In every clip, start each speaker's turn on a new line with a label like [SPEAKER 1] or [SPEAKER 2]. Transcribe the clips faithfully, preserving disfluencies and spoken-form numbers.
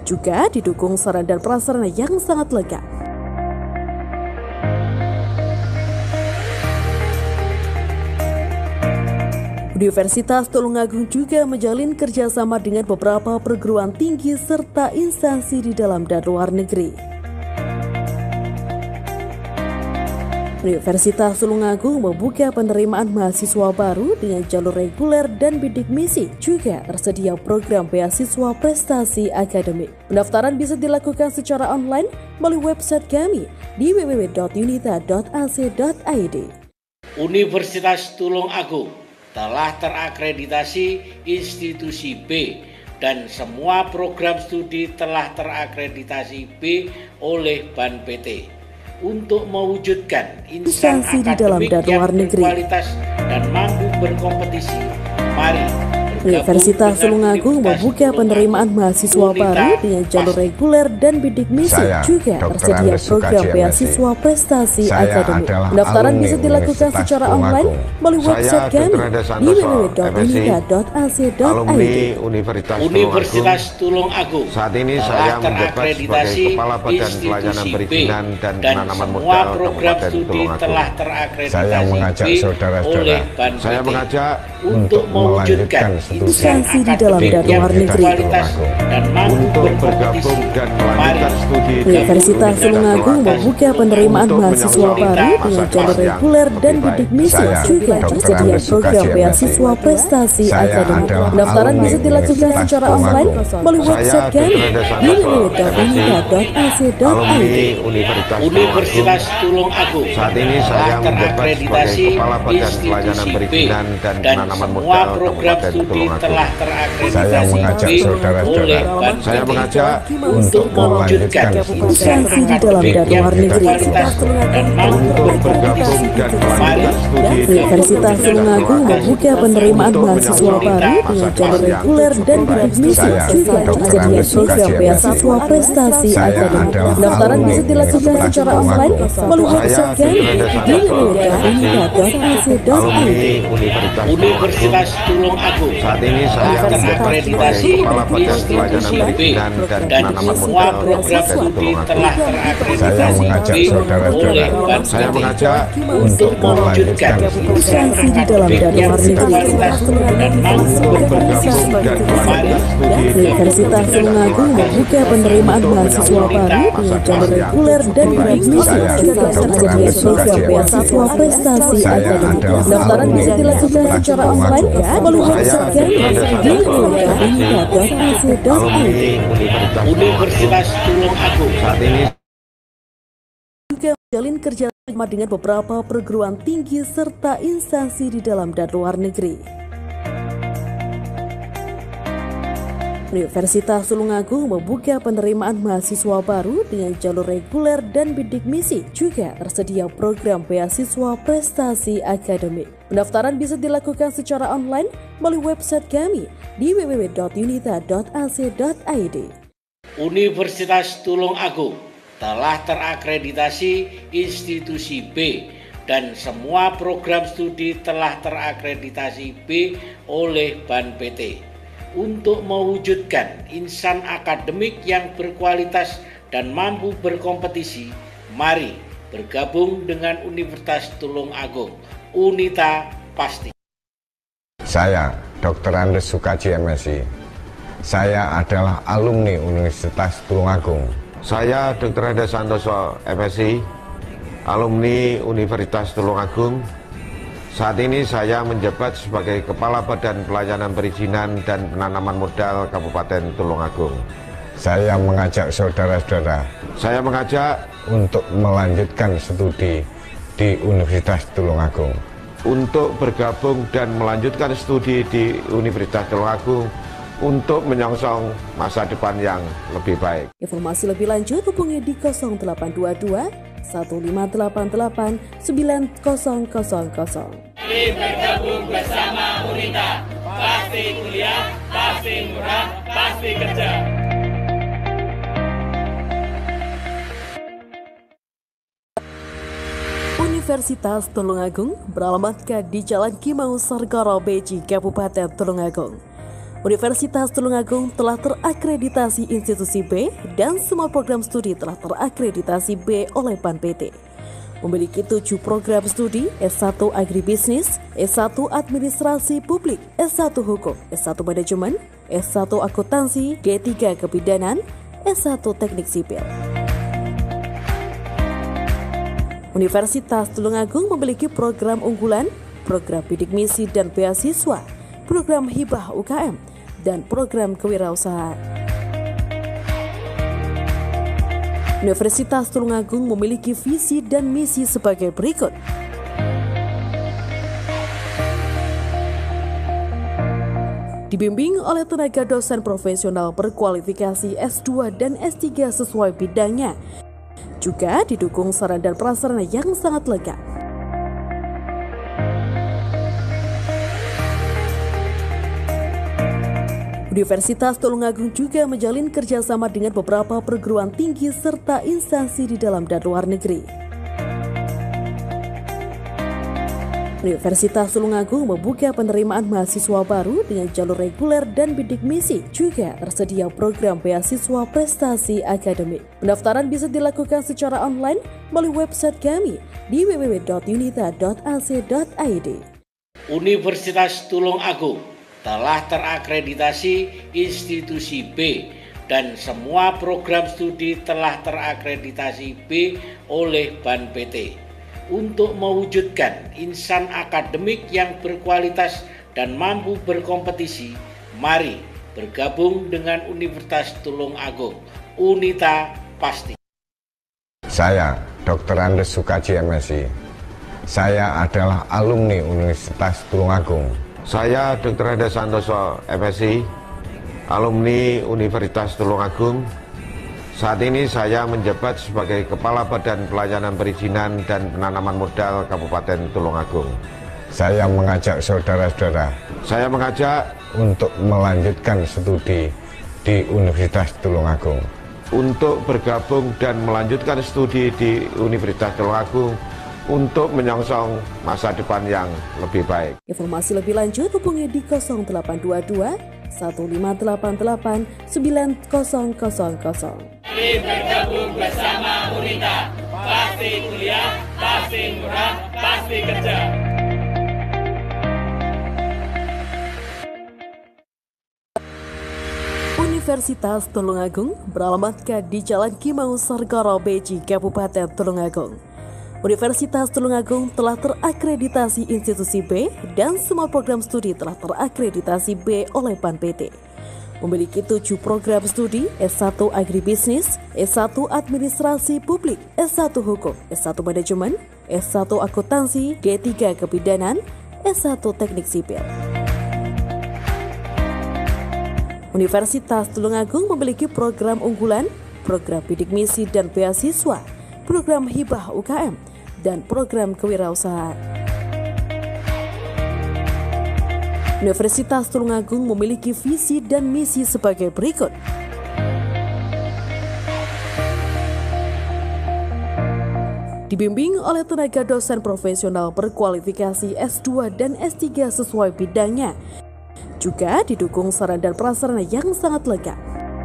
[SPEAKER 1] Juga didukung sarana dan prasarana yang sangat lengkap. Universitas Tulungagung juga menjalin kerjasama dengan beberapa perguruan tinggi serta instansi di dalam dan luar negeri. Universitas Tulungagung membuka penerimaan mahasiswa baru dengan jalur reguler dan bidik misi. Juga tersedia program beasiswa prestasi akademik. Pendaftaran bisa dilakukan secara online melalui website kami di w w w titik unita titik a c titik i d.
[SPEAKER 2] Universitas Tulungagung telah terakreditasi institusi B dan semua program studi telah terakreditasi B oleh B A N P T untuk mewujudkan insan akademik yang berkualitas dan mampu berkompetisi. Mari
[SPEAKER 1] Universitas Tulungagung membuka penerimaan mahasiswa baru dengan jalur reguler dan bidik misi.
[SPEAKER 3] Saya,
[SPEAKER 1] juga tersedia program beasiswa prestasi akademik. Pendaftaran bisa dilakukan secara online melalui website kami di w w w titik unita titik a c titik i d.
[SPEAKER 3] Universitas,
[SPEAKER 2] Universitas Tulungagung
[SPEAKER 3] saat ini saya menjabat sebagai Kepala Badan Pelayanan Perizinan dan Penanaman Modal Kabupaten Tulungagung. Saya mengajak saudara-saudara, saya mengajak untuk melanjutkan
[SPEAKER 1] instansi di dalam dan luar negeri.
[SPEAKER 3] Untuk bergabung dan melanjutkan studi di
[SPEAKER 1] Universitas Tulungagung membuka penerimaan mahasiswa baru dengan jalur reguler dan bidik misi. Juga tersedia program beasiswa prestasi akademik. Pendaftaran bisa dilakukan secara online melalui website kami di w w w titik unita titik a c titik i d.
[SPEAKER 2] Universitas Tulungagung
[SPEAKER 3] saat ini saya menjabat sebagai Kepala Badan Pelayanan Perizinan dan Penanaman Modal Kabupaten Tulungagung. Saya mengajak saudara-saudara, saya mengajak untuk melanjutkan
[SPEAKER 1] instansi di dalam dan luar negeri.
[SPEAKER 3] Untuk bergabung dan melanjutkan studi
[SPEAKER 1] Universitas Tulungagung membuka penerimaan mahasiswa baru dengan jalur reguler dan bidik misi. Juga tersedia program beasiswa prestasi akademik. Pendaftaran bisa dilakukan secara online melalui website kami di w w w titik unita titik a c titik i d.
[SPEAKER 2] Universitas Tulungagung
[SPEAKER 3] saat ini saya menjabat sebagai Kepala Badan Pelayanan Perizinan dan Penanaman Modal Kabupaten Tulungagung. Saya mengajak saudara-saudara, saya mengajak untuk melanjutkan
[SPEAKER 1] instansi di dalam dan luar negeri.
[SPEAKER 3] Untuk bergabung dan melanjutkan studi
[SPEAKER 1] Universitas Tulungagung membuka penerimaan mahasiswa baru dengan jalur reguler dan bidik misi. Juga tersedia program beasiswa prestasi akademik. Pendaftaran bisa dilakukan secara online melalui website kami di w w w titik unita titik a c titik i d.
[SPEAKER 2] Universitas Tulungagung
[SPEAKER 3] saat ini
[SPEAKER 1] juga menjalin kerjasama dengan beberapa perguruan tinggi serta instansi di dalam dan luar negeri. Universitas Tulungagung membuka penerimaan mahasiswa baru dengan jalur reguler dan bidik misi. Juga tersedia program beasiswa prestasi akademik. Pendaftaran bisa dilakukan secara online melalui website kami di w w w titik unita titik a c titik i d.
[SPEAKER 2] Universitas Tulungagung telah terakreditasi institusi B dan semua program studi telah terakreditasi B oleh B A N P T untuk mewujudkan insan akademik yang berkualitas dan mampu berkompetisi. Mari bergabung dengan Universitas Tulungagung. Unita pasti.
[SPEAKER 3] saya, Doktor Andes Sukaji M Si. Saya adalah alumni Universitas Tulungagung. Saya Doktor Andes Santoso M Si, alumni Universitas Tulungagung. Saat ini saya menjabat sebagai Kepala Badan Pelayanan Perizinan dan Penanaman Modal Kabupaten Tulungagung. Saya mengajak saudara-saudara, saya mengajak untuk melanjutkan studi di Universitas Tulungagung. Untuk bergabung dan melanjutkan studi di Universitas Tulungagung untuk menyongsong masa depan yang lebih baik.
[SPEAKER 1] Informasi lebih lanjut hubungi di nol delapan dua dua satu lima delapan delapan sembilan nol nol nol.
[SPEAKER 4] Mari bergabung bersama Unita, pasti kuliah, pasti murah, pasti kerja.
[SPEAKER 1] Universitas Tulungagung beralamatkan di Jalan Kimau Sargoro Beji, Kabupaten Tulungagung. Universitas Tulungagung telah terakreditasi institusi B dan semua program studi telah terakreditasi B oleh B A N P T. Memiliki tujuh program studi, S satu Agribisnis, S satu Administrasi Publik, S satu Hukum, S satu Manajemen, S satu Akuntansi, D tiga Kebidanan, S satu Teknik Sipil. Universitas Tulungagung memiliki program unggulan, program bidik misi dan beasiswa, program hibah U K M, dan program kewirausahaan. Universitas Tulungagung memiliki visi dan misi sebagai berikut. Dibimbing oleh tenaga dosen profesional berkualifikasi S dua dan S tiga sesuai bidangnya. Juga didukung sarana dan prasarana yang sangat lengkap. Universitas Tulungagung juga menjalin kerjasama dengan beberapa perguruan tinggi serta instansi di dalam dan luar negeri. Universitas Tulungagung membuka penerimaan mahasiswa baru dengan jalur reguler dan bidik misi. Juga tersedia program beasiswa prestasi akademik. Pendaftaran bisa dilakukan secara online melalui website kami di w w w titik unita titik a c titik i d.
[SPEAKER 2] Universitas Tulungagung telah terakreditasi institusi B dan semua program studi telah terakreditasi B oleh B A N P T. Untuk mewujudkan insan akademik yang berkualitas dan mampu berkompetisi, mari bergabung dengan Universitas Tulungagung. Unita pasti.
[SPEAKER 3] Saya, Doktor Andes Sukaji M Si. Saya adalah alumni Universitas Tulungagung. Saya Doktor Ade Santoso M Si, alumni Universitas Tulungagung. Saat ini saya menjabat sebagai Kepala Badan Pelayanan Perizinan dan Penanaman Modal Kabupaten Tulungagung. Saya mengajak saudara-saudara, saya mengajak untuk melanjutkan studi di Universitas Tulungagung. Untuk bergabung dan melanjutkan studi di Universitas Tulungagung untuk menyongsong masa depan yang lebih baik.
[SPEAKER 1] Informasi lebih lanjut hubungi di nol delapan dua dua satu lima delapan delapan sembilan nol nol nol.
[SPEAKER 4] Mari bergabung bersama Unita. Pasti kuliah, pasti murah, pasti kerja.
[SPEAKER 1] Universitas Tulungagung beralamatkan di Jalan Kimau Sargoro Beji, Kabupaten Tulungagung. Universitas Tulungagung telah terakreditasi institusi B dan semua program studi telah terakreditasi B oleh B A N P T. Memiliki tujuh program studi, S satu Agribisnis, S satu Administrasi Publik, S satu Hukum, S satu Manajemen, S satu Akuntansi, D tiga Kebidanan, S satu Teknik Sipil. Universitas Tulungagung memiliki program unggulan, program bidik misi dan beasiswa, program hibah U K M, dan program kewirausahaan. Universitas Tulungagung memiliki visi dan misi sebagai berikut. Dibimbing oleh tenaga dosen profesional berkualifikasi S dua dan S tiga sesuai bidangnya. Juga didukung sarana dan prasarana yang sangat lengkap.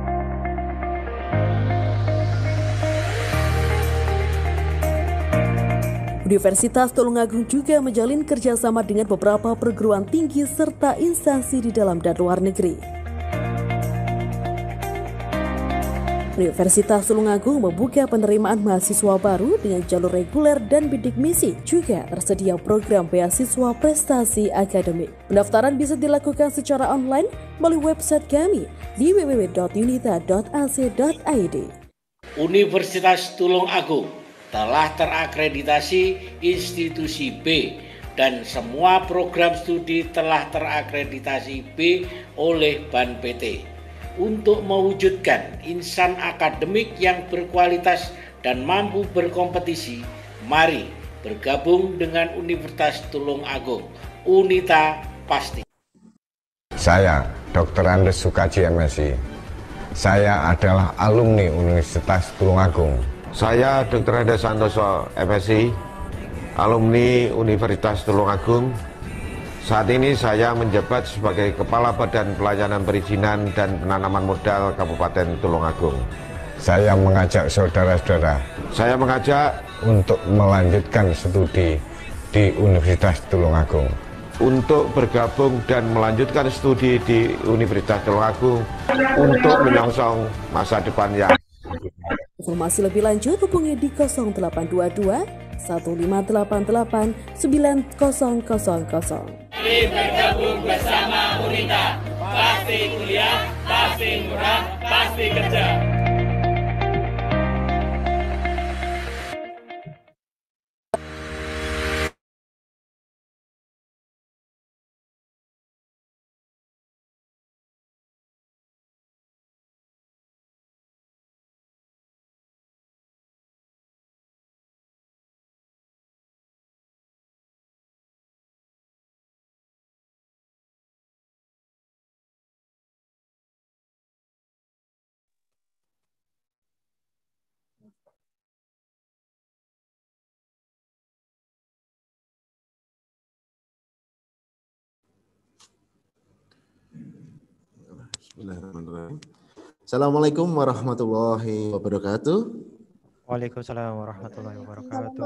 [SPEAKER 1] Universitas Tulungagung juga menjalin kerjasama dengan beberapa perguruan tinggi serta instansi di dalam dan luar negeri. Universitas Tulungagung membuka penerimaan mahasiswa baru dengan jalur reguler dan bidik misi. Juga tersedia program beasiswa prestasi akademik. Pendaftaran bisa dilakukan secara online melalui website kami di w w w titik unita titik a c titik i d.
[SPEAKER 2] Universitas Tulungagung telah terakreditasi institusi B dan semua program studi telah terakreditasi B oleh B A N P T. Untuk mewujudkan insan akademik yang berkualitas dan mampu berkompetisi, mari bergabung dengan Universitas Tulungagung. Unita pasti.
[SPEAKER 3] Saya, Doktor Andes Sukaji M Si. Saya adalah alumni Universitas Tulungagung. Saya Doktor Ade Santoso M Si, alumni Universitas Tulungagung. Saat ini saya menjabat sebagai Kepala Badan Pelayanan Perizinan dan Penanaman Modal Kabupaten Tulungagung. Saya mengajak saudara-saudara, saya mengajak untuk melanjutkan studi di Universitas Tulungagung. Untuk bergabung dan melanjutkan studi di Universitas Tulungagung untuk menyongsong masa depan yang.
[SPEAKER 1] Informasi lebih lanjut hubungi di nol delapan dua dua satu lima delapan delapan sembilan nol nol nol.
[SPEAKER 4] Mari bergabung bersama Unita. Pasti kuliah, pasti murah, pasti kerja.
[SPEAKER 5] Bismillahirrahmanirrahim. Assalamualaikum warahmatullahi wabarakatuh.
[SPEAKER 6] Waalaikumsalam warahmatullahi wabarakatuh.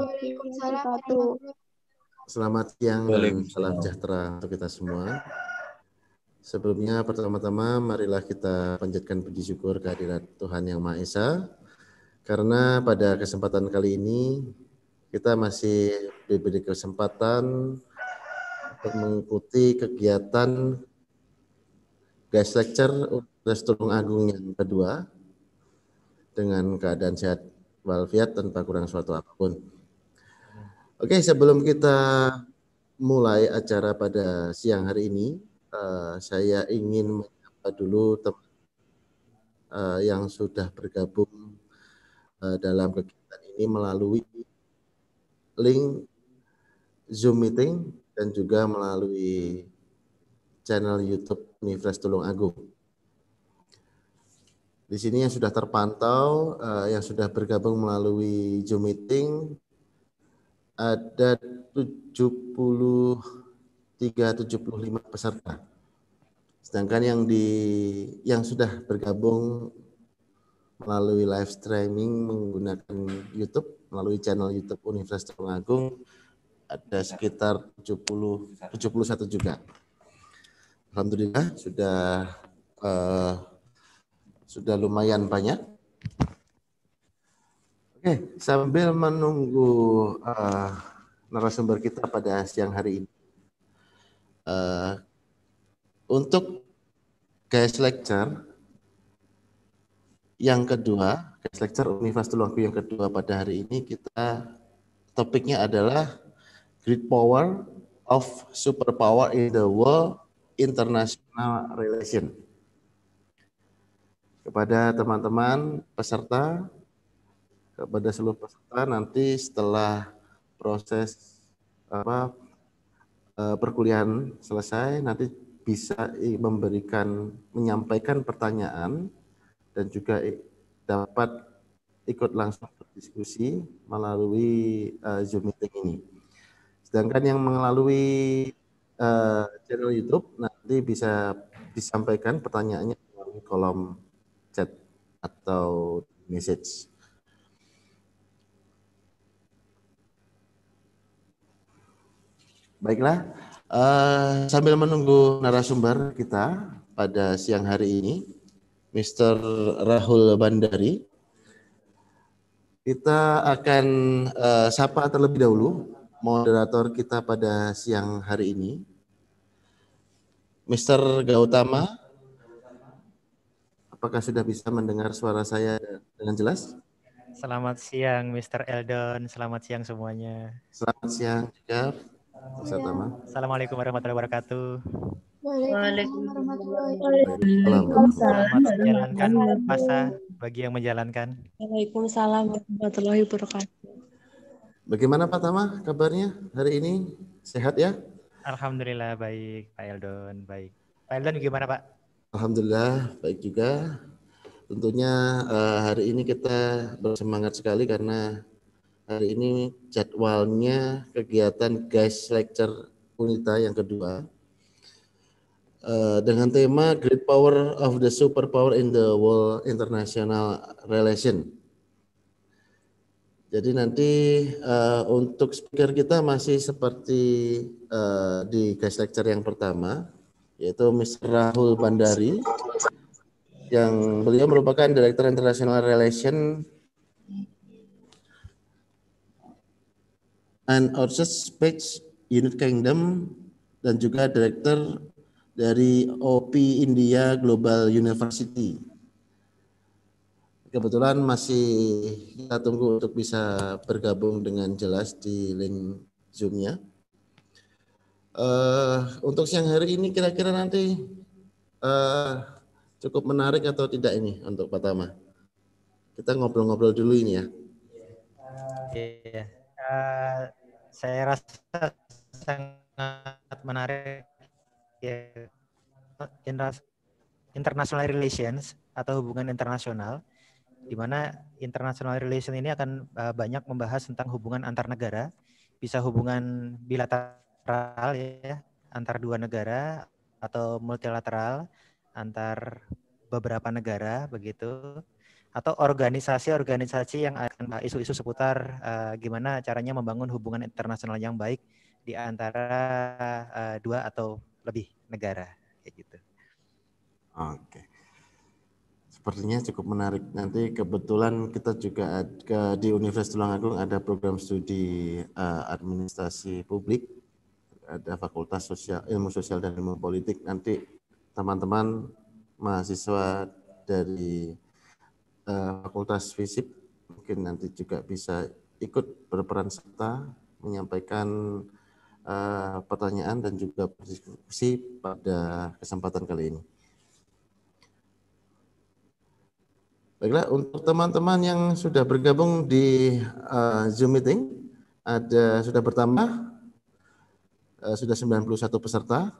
[SPEAKER 5] Selamat siang dan salam sejahtera untuk kita semua. Sebelumnya pertama-tama marilah kita panjatkan puji syukur kehadirat Tuhan Yang Maha Esa, karena pada kesempatan kali ini kita masih diberi kesempatan untuk mengikuti kegiatan guest lecture Universitas Tulungagung yang kedua dengan keadaan sehat walafiat tanpa kurang suatu apapun. Oke, sebelum kita mulai acara pada siang hari ini, uh, saya ingin menyapa dulu teman uh, yang sudah bergabung uh, dalam kegiatan ini melalui link Zoom meeting dan juga melalui channel YouTube Universitas Tulungagung. Di sini yang sudah terpantau, uh, yang sudah bergabung melalui Zoom meeting ada tujuh puluh tiga tujuh puluh lima peserta. Sedangkan yang di yang sudah bergabung melalui live streaming menggunakan YouTube melalui channel YouTube Universitas Tulungagung ada sekitar tujuh puluh tujuh puluh satu juga. Alhamdulillah sudah uh, sudah lumayan banyak. Oke, sambil menunggu uh, narasumber kita pada siang hari ini, uh, untuk guest lecture yang kedua, guest lecture Universitas Tulungagung yang kedua pada hari ini, kita topiknya adalah Great Power of Superpower in the World International Relation. Kepada teman-teman peserta, kepada seluruh peserta nanti setelah proses apa perkuliahan selesai nanti bisa memberikan menyampaikan pertanyaan dan juga dapat ikut langsung berdiskusi melalui uh, Zoom meeting ini. Sedangkan yang melalui uh, channel YouTube nanti bisa disampaikan pertanyaannya melalui kolom chat atau message. Baiklah, uh, sambil menunggu narasumber kita pada siang hari ini, Mister Rahul Bandari, kita akan uh, sapa terlebih dahulu moderator kita pada siang hari ini, Mister Gautama. Apakah sudah bisa mendengar suara saya dengan jelas?
[SPEAKER 6] Selamat siang Mister Eldon, selamat siang semuanya.
[SPEAKER 5] Selamat siang juga, Mister Gautama.
[SPEAKER 6] Assalamualaikum warahmatullahi wabarakatuh.
[SPEAKER 7] Waalaikumsalam.
[SPEAKER 6] Selamat menjalankan puasa bagi yang menjalankan.
[SPEAKER 7] Waalaikumsalam warahmatullahi wabarakatuh.
[SPEAKER 5] Bagaimana Pak Tama kabarnya hari ini? Sehat ya?
[SPEAKER 6] Alhamdulillah baik Pak Eldon, baik. Pak Eldon gimana Pak?
[SPEAKER 5] Alhamdulillah baik juga. Tentunya uh, hari ini kita bersemangat sekali karena hari ini jadwalnya kegiatan guest lecture Unita yang kedua uh, dengan tema Great Power of the Superpower in the World International Relation. Jadi nanti uh, untuk speaker kita masih seperti uh, di guest lecture yang pertama, yaitu mister Rahul Bandari, yang beliau merupakan Director International Relation and Outsource Space Unit Kingdom, dan juga Director dari O P India Global University. Kebetulan masih kita tunggu untuk bisa bergabung dengan jelas di link Zoom-nya. Uh, untuk siang hari ini kira-kira nanti uh, cukup menarik atau tidak ini untuk pertama? Kita ngobrol-ngobrol dulu ini ya.
[SPEAKER 6] Iya, uh, saya rasa sangat menarik ya. International relations atau hubungan internasional, di mana international relation ini akan uh, banyak membahas tentang hubungan antar negara, bisa hubungan bilateral ya, antar dua negara, atau multilateral antar beberapa negara begitu, atau organisasi-organisasi yang akan isu-isu seputar uh, gimana caranya membangun hubungan internasional yang baik di antara uh, dua atau lebih negara kayak gitu.
[SPEAKER 5] Oke. Sepertinya cukup menarik. Nanti kebetulan kita juga ada, di Universitas Tulungagung ada program studi uh, administrasi publik, ada Fakultas Sosial, Ilmu Sosial dan Ilmu Politik. Nanti teman-teman mahasiswa dari uh, Fakultas Fisip mungkin nanti juga bisa ikut berperan serta menyampaikan uh, pertanyaan dan juga diskusi pada kesempatan kali ini. Baiklah, untuk teman-teman yang sudah bergabung di uh, Zoom meeting, ada sudah bertambah, uh, sudah sembilan puluh satu peserta.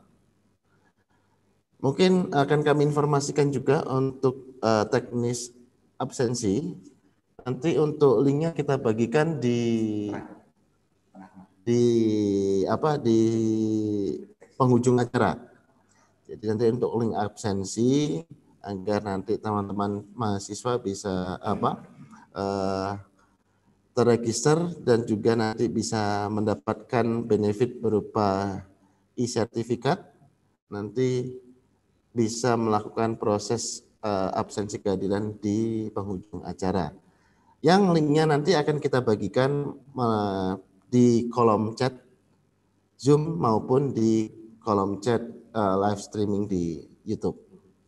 [SPEAKER 5] Mungkin akan kami informasikan juga untuk uh, teknis absensi. Nanti untuk linknya kita bagikan di di apa di penghujung acara. Jadi nanti untuk link absensi, agar nanti teman-teman mahasiswa bisa apa uh, terregister dan juga nanti bisa mendapatkan benefit berupa e-sertifikat, nanti bisa melakukan proses uh, absensi keadilan di penghujung acara. Yang linknya nanti akan kita bagikan uh, di kolom chat Zoom maupun di kolom chat uh, live streaming di YouTube.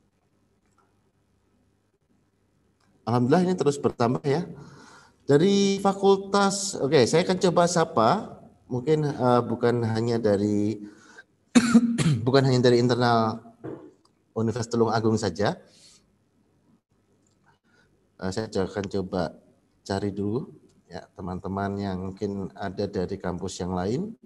[SPEAKER 5] Alhamdulillah ini terus bertambah ya. Dari fakultas, oke okay, saya akan coba sapa, mungkin uh, bukan hanya dari bukan hanya dari internal Universitas Tulungagung saja. Uh, saya akan coba cari dulu ya teman-teman yang mungkin ada dari kampus yang lain.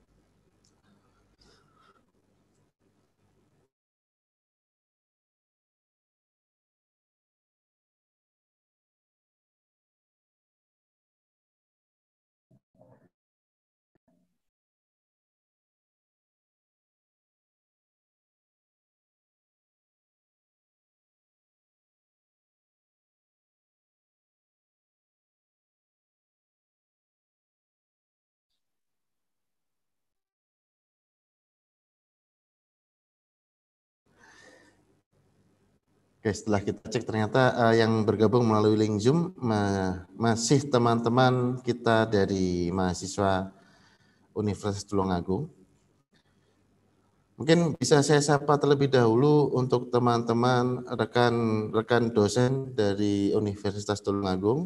[SPEAKER 5] Oke, setelah kita cek ternyata uh, yang bergabung melalui link Zoom ma masih teman-teman kita dari mahasiswa Universitas Tulungagung. Mungkin bisa saya sapa terlebih dahulu untuk teman-teman rekan-rekan dosen dari Universitas Tulungagung.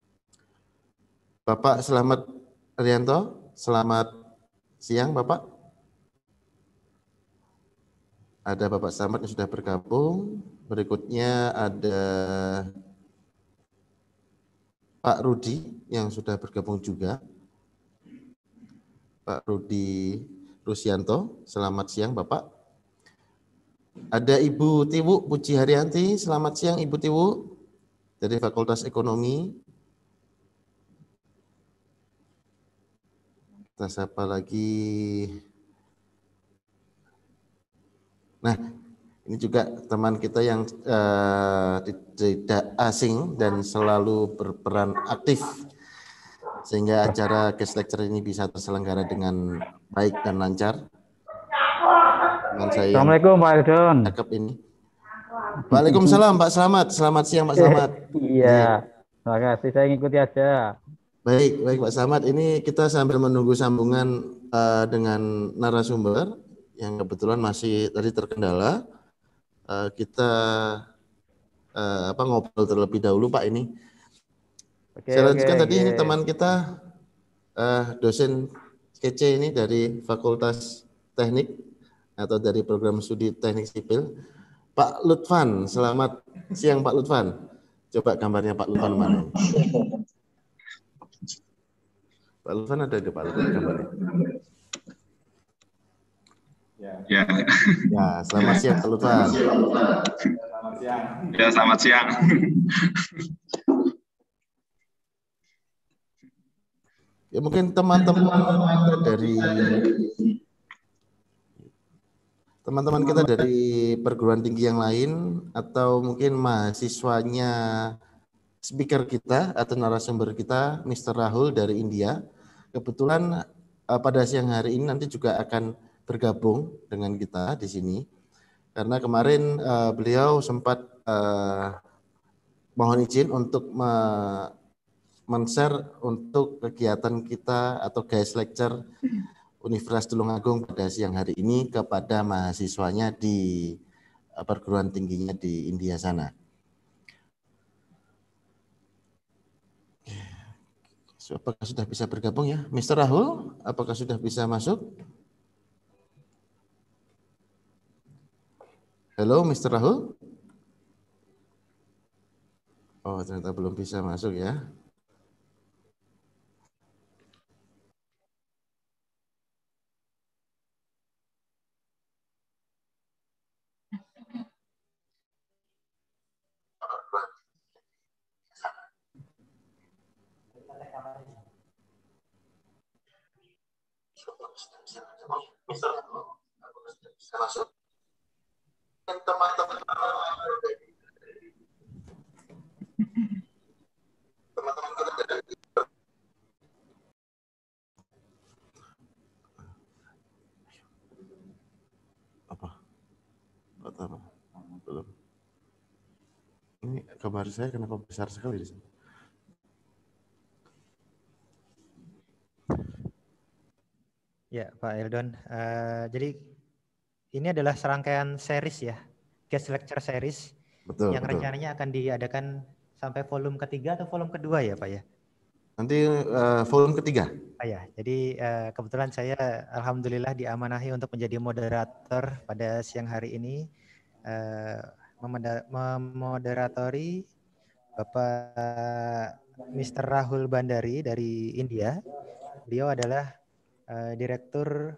[SPEAKER 5] Bapak Selamat Rianto, selamat siang Bapak. Ada Bapak Selamat yang sudah bergabung. Berikutnya ada Pak Rudi yang sudah bergabung juga. Pak Rudi Rusianto, selamat siang Bapak. Ada Ibu Tiwu Puji Haryanti, selamat siang Ibu Tiwu dari Fakultas Ekonomi. Kita sapa lagi Nah, ini juga teman kita yang uh, tidak asing dan selalu berperan aktif sehingga acara guest lecture ini bisa terselenggara dengan baik dan lancar. Teman saya
[SPEAKER 8] Assalamualaikum Pak Eldon.
[SPEAKER 5] Cakep ini. Waalaikumsalam Pak Selamat. Selamat siang Pak Selamat.
[SPEAKER 8] Iya, terima kasih, saya ngikuti aja.
[SPEAKER 5] Baik, baik Pak Selamat. Ini kita sambil menunggu sambungan uh, dengan narasumber yang kebetulan masih tadi terkendala. Uh, kita uh, apa ngobrol terlebih dahulu Pak ini. Oke, Saya lanjutkan oke, tadi oke. Teman kita uh, dosen kece ini dari Fakultas Teknik atau dari program studi Teknik Sipil, Pak Lutfan. Selamat siang Pak Lutfan. Coba gambarnya Pak Lutfan mana? Pak Lutfan ada di Pak Lutfan gambarnya. Ya. Ya. Ya, selamat siang Pak Lutfan. Selamat siang.
[SPEAKER 9] Ya, selamat siang.
[SPEAKER 5] Ya mungkin teman-teman dari teman-teman kita dari perguruan tinggi yang lain atau mungkin mahasiswanya speaker kita atau narasumber kita mister Rahul dari India kebetulan uh, pada siang hari ini nanti juga akan bergabung dengan kita di sini karena kemarin uh, beliau sempat uh, mohon izin untuk me men-share untuk kegiatan kita atau guest lecture Universitas Tulungagung pada siang hari ini kepada mahasiswanya di uh, perguruan tingginya di India sana. So, apakah sudah bisa bergabung ya, mister Rahul? Apakah sudah bisa masuk? Halo, mister Rahul? Oh, ternyata belum bisa masuk ya. Mister bisa masuk. Teman-teman teman-teman kita dari apa? Apa? Belum. Ini kabar saya kenapa besar sekali di sini?
[SPEAKER 6] Ya, Pak Eldon. Uh, jadi ini adalah serangkaian series ya, guest lecture series betul, yang betul. rencananya akan diadakan sampai volume ketiga atau volume kedua ya, Pak ya?
[SPEAKER 5] Nanti uh, volume ketiga.
[SPEAKER 6] Ah, ya, jadi uh, kebetulan saya alhamdulillah diamanahi untuk menjadi moderator pada siang hari ini, uh, memoderatori Bapak mister Rahul Bandari dari India. Beliau adalah Uh, direktur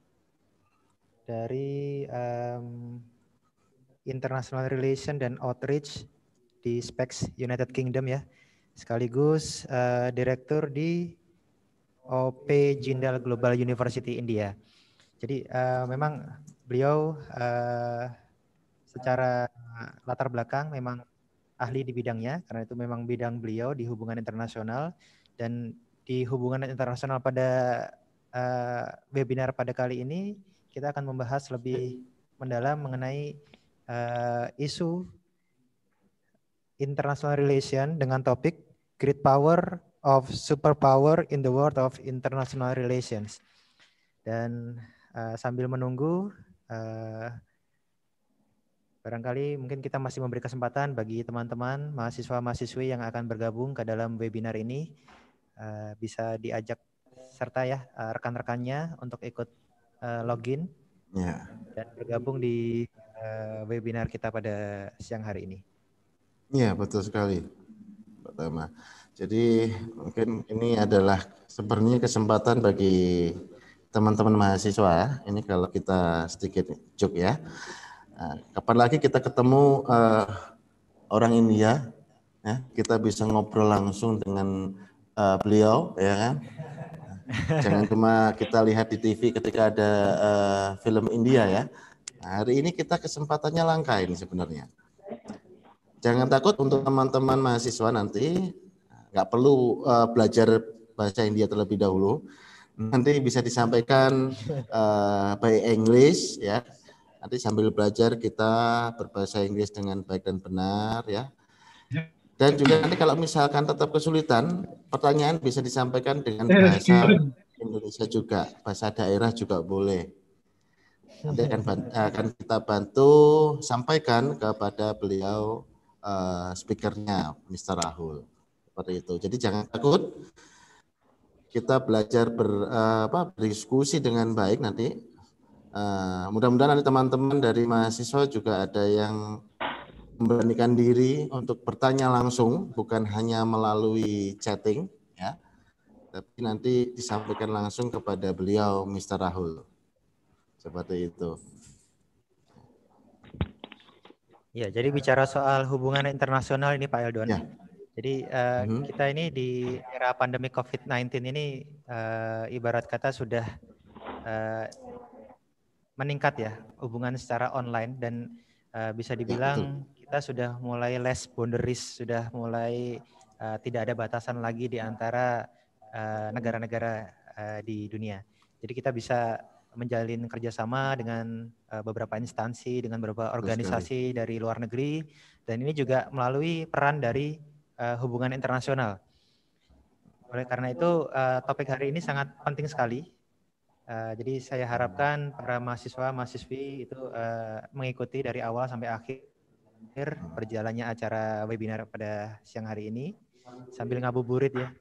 [SPEAKER 6] dari um, International Relation dan Outreach di Specs United Kingdom ya, sekaligus uh, direktur di O P Jindal Global University India. Jadi uh, memang beliau uh, secara latar belakang memang ahli di bidangnya karena itu memang bidang beliau di hubungan internasional, dan di hubungan internasional pada Uh, webinar pada kali ini kita akan membahas lebih mendalam mengenai uh, isu international relation dengan topik Great Power of Superpower in the World of International Relations. Dan uh, sambil menunggu, uh, barangkali mungkin kita masih memberi kesempatan bagi teman-teman mahasiswa-mahasiswi yang akan bergabung ke dalam webinar ini uh, bisa diajak serta ya rekan-rekannya untuk ikut uh, login ya. Dan bergabung di uh, webinar kita pada siang hari ini.
[SPEAKER 5] Iya, betul sekali, Pak Tama. Jadi mungkin ini adalah sebenarnya kesempatan bagi teman-teman mahasiswa. Ini kalau kita sedikit juk ya. Nah, kapan lagi kita ketemu uh, orang India, ya, kita bisa ngobrol langsung dengan uh, beliau, ya kan? Jangan cuma kita lihat di T V ketika ada uh, film India ya. Nah, hari ini kita kesempatannya langka ini sebenarnya. Jangan takut untuk teman-teman mahasiswa nanti, nggak perlu uh, belajar bahasa India terlebih dahulu. Nanti bisa disampaikan uh, by English ya. Nanti sambil belajar kita berbahasa Inggris dengan baik dan benar ya. Dan juga nanti kalau misalkan tetap kesulitan, pertanyaan bisa disampaikan dengan bahasa Indonesia juga, bahasa daerah juga boleh. Nanti akan akan kita bantu sampaikan kepada beliau uh, speakernya, mister Rahul. Seperti itu. Jadi jangan takut. Kita belajar ber, uh, apa, berdiskusi dengan baik nanti. Uh, mudah-mudahan nanti teman-teman dari mahasiswa juga ada yang memberanikan diri untuk bertanya langsung, bukan hanya melalui chatting, ya, tapi nanti disampaikan langsung kepada beliau, mister Rahul. Seperti itu.
[SPEAKER 6] Ya, jadi bicara soal hubungan internasional ini Pak Eldon. Ya. Jadi uh, hmm. kita ini di era pandemi COVID sembilan belas ini uh, ibarat kata sudah uh, meningkat ya hubungan secara online dan uh, bisa dibilang ya, kita sudah mulai less boundaries, sudah mulai uh, tidak ada batasan lagi di antara uh, negara-negara uh, di dunia. Jadi kita bisa menjalin kerjasama dengan uh, beberapa instansi, dengan beberapa organisasi dari luar negeri, dan ini juga melalui peran dari uh, hubungan internasional. Oleh karena itu uh, topik hari ini sangat penting sekali. Uh, jadi saya harapkan para mahasiswa, mahasiswi itu uh, mengikuti dari awal sampai akhir berjalannya acara webinar pada siang hari ini sambil ngabuburit ya.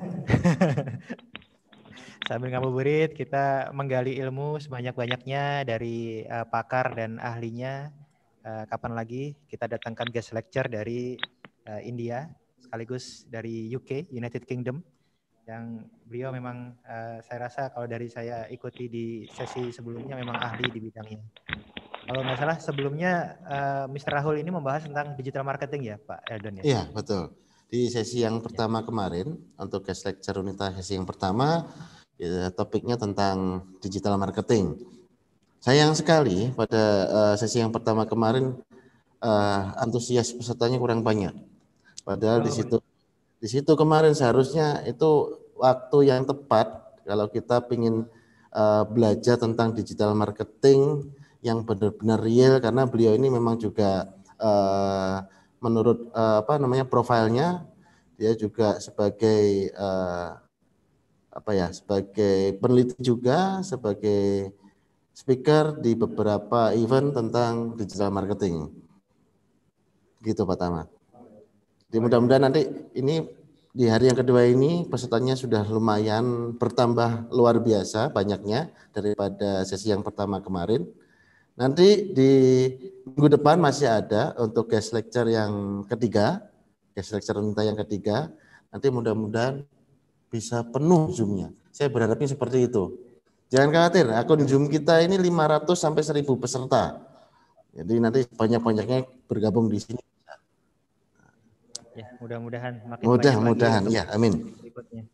[SPEAKER 6] Sambil ngabuburit kita menggali ilmu sebanyak-banyaknya dari uh, pakar dan ahlinya. Uh, kapan lagi kita datangkan guest lecture dari uh, India sekaligus dari U K, United Kingdom, yang beliau memang uh, saya rasa kalau dari saya ikuti di sesi sebelumnya memang ahli di bidangnya. Kalau nggak salah sebelumnya uh, mister Rahul ini membahas tentang digital marketing ya Pak Eldon ya?
[SPEAKER 5] Iya betul. Di sesi yang pertama ya. Kemarin untuk guest lecture unita sesi yang pertama ya, topiknya tentang digital marketing. Sayang sekali pada uh, sesi yang pertama kemarin uh, antusias pesertanya kurang banyak. Padahal oh. di situ di situ kemarin seharusnya itu waktu yang tepat kalau kita ingin uh, belajar tentang digital marketing yang benar-benar real, karena beliau ini memang juga uh, menurut uh, apa namanya profilnya dia juga sebagai uh, apa ya sebagai peneliti juga, sebagai speaker di beberapa event tentang digital marketing. Gitu Pak Tama. Jadi mudah-mudahan nanti ini di hari yang kedua ini pesertanya sudah lumayan bertambah luar biasa banyaknya daripada sesi yang pertama kemarin. Nanti di minggu depan masih ada untuk guest lecture yang ketiga, guest lecture unita yang ketiga. Nanti mudah-mudahan bisa penuh Zoom-nya. Saya berharapnya seperti itu. Jangan khawatir, akun Zoom kita ini lima ratus sampai seribu peserta. Jadi nanti banyak-banyaknya bergabung di sini.
[SPEAKER 6] Ya, mudah-mudahan makin
[SPEAKER 5] mudah-mudahan
[SPEAKER 6] banyak
[SPEAKER 5] ya, amin.
[SPEAKER 6] Berikutnya.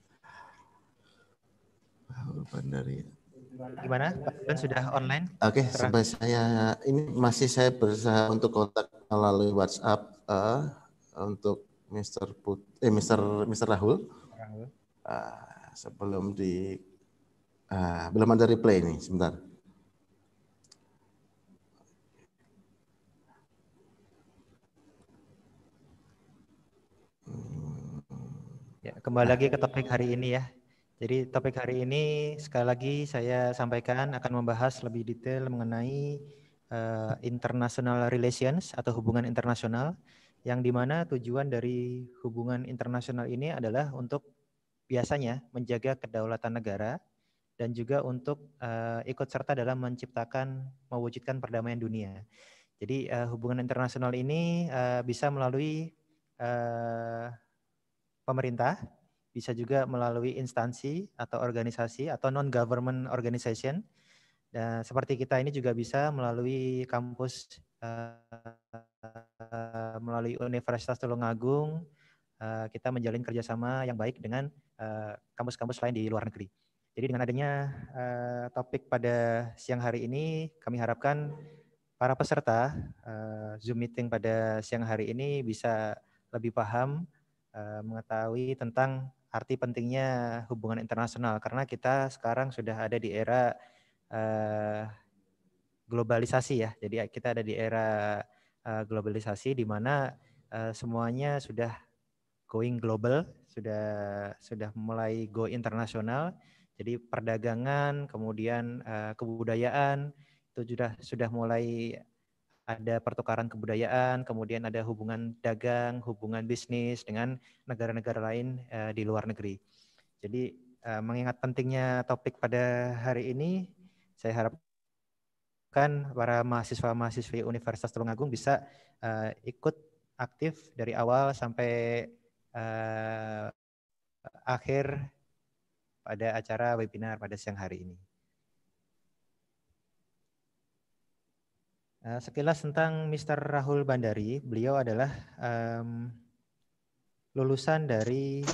[SPEAKER 5] Bandari.
[SPEAKER 6] Gimana? Pak Ben sudah online?
[SPEAKER 5] Oke, okay, sampai saya ini masih saya berusaha untuk kontak melalui WhatsApp uh, untuk mister Put eh mister mister Rahul. Rahul. Uh, sebelum di uh, belum ada replay nih, sebentar.
[SPEAKER 6] Ya, kembali lagi ke topik hari ini ya. Jadi topik hari ini sekali lagi saya sampaikan akan membahas lebih detail mengenai uh, international relations atau hubungan internasional, yang dimana tujuan dari hubungan internasional ini adalah untuk biasanya menjaga kedaulatan negara dan juga untuk uh, ikut serta dalam menciptakan, mewujudkan perdamaian dunia. Jadi uh, hubungan internasional ini uh, bisa melalui uh, pemerintah, bisa juga melalui instansi atau organisasi atau non-government organization. Dan seperti kita ini juga bisa melalui kampus, uh, melalui Universitas Tulungagung, uh, kita menjalin kerjasama yang baik dengan uh, kampus-kampus lain di luar negeri. Jadi dengan adanya uh, topik pada siang hari ini, kami harapkan para peserta uh, Zoom meeting pada siang hari ini bisa lebih paham, uh, mengetahui tentang arti pentingnya hubungan internasional. Karena kita sekarang sudah ada di era uh, globalisasi ya. Jadi kita ada di era uh, globalisasi di mana uh, semuanya sudah going global, sudah sudah mulai go internasional. Jadi perdagangan, kemudian uh, kebudayaan itu sudah sudah mulai ada pertukaran kebudayaan, kemudian ada hubungan dagang, hubungan bisnis dengan negara-negara lain uh, di luar negeri. Jadi uh, mengingat pentingnya topik pada hari ini, saya harapkan para mahasiswa-mahasiswi Universitas Tulungagung bisa uh, ikut aktif dari awal sampai uh, akhir pada acara webinar pada siang hari ini. Uh, sekilas tentang mister Rahul Bandari, beliau adalah um, lulusan dari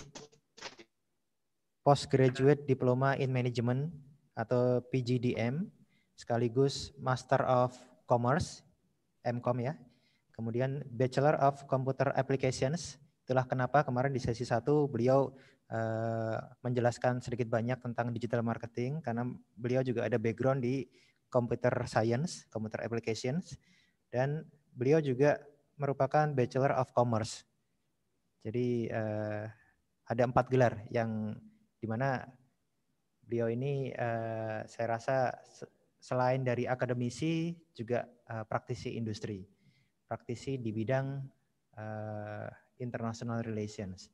[SPEAKER 6] Postgraduate Diploma in Management atau P G D M, sekaligus Master of Commerce, M Com ya. Kemudian Bachelor of Computer Applications. Itulah kenapa kemarin di sesi satu beliau uh, menjelaskan sedikit banyak tentang digital marketing, karena beliau juga ada background di Computer Science, Computer Applications, dan beliau juga merupakan Bachelor of Commerce. Jadi uh, ada empat gelar yang dimana beliau ini uh, saya rasa selain dari akademisi juga uh, praktisi industri, praktisi di bidang uh, international relations.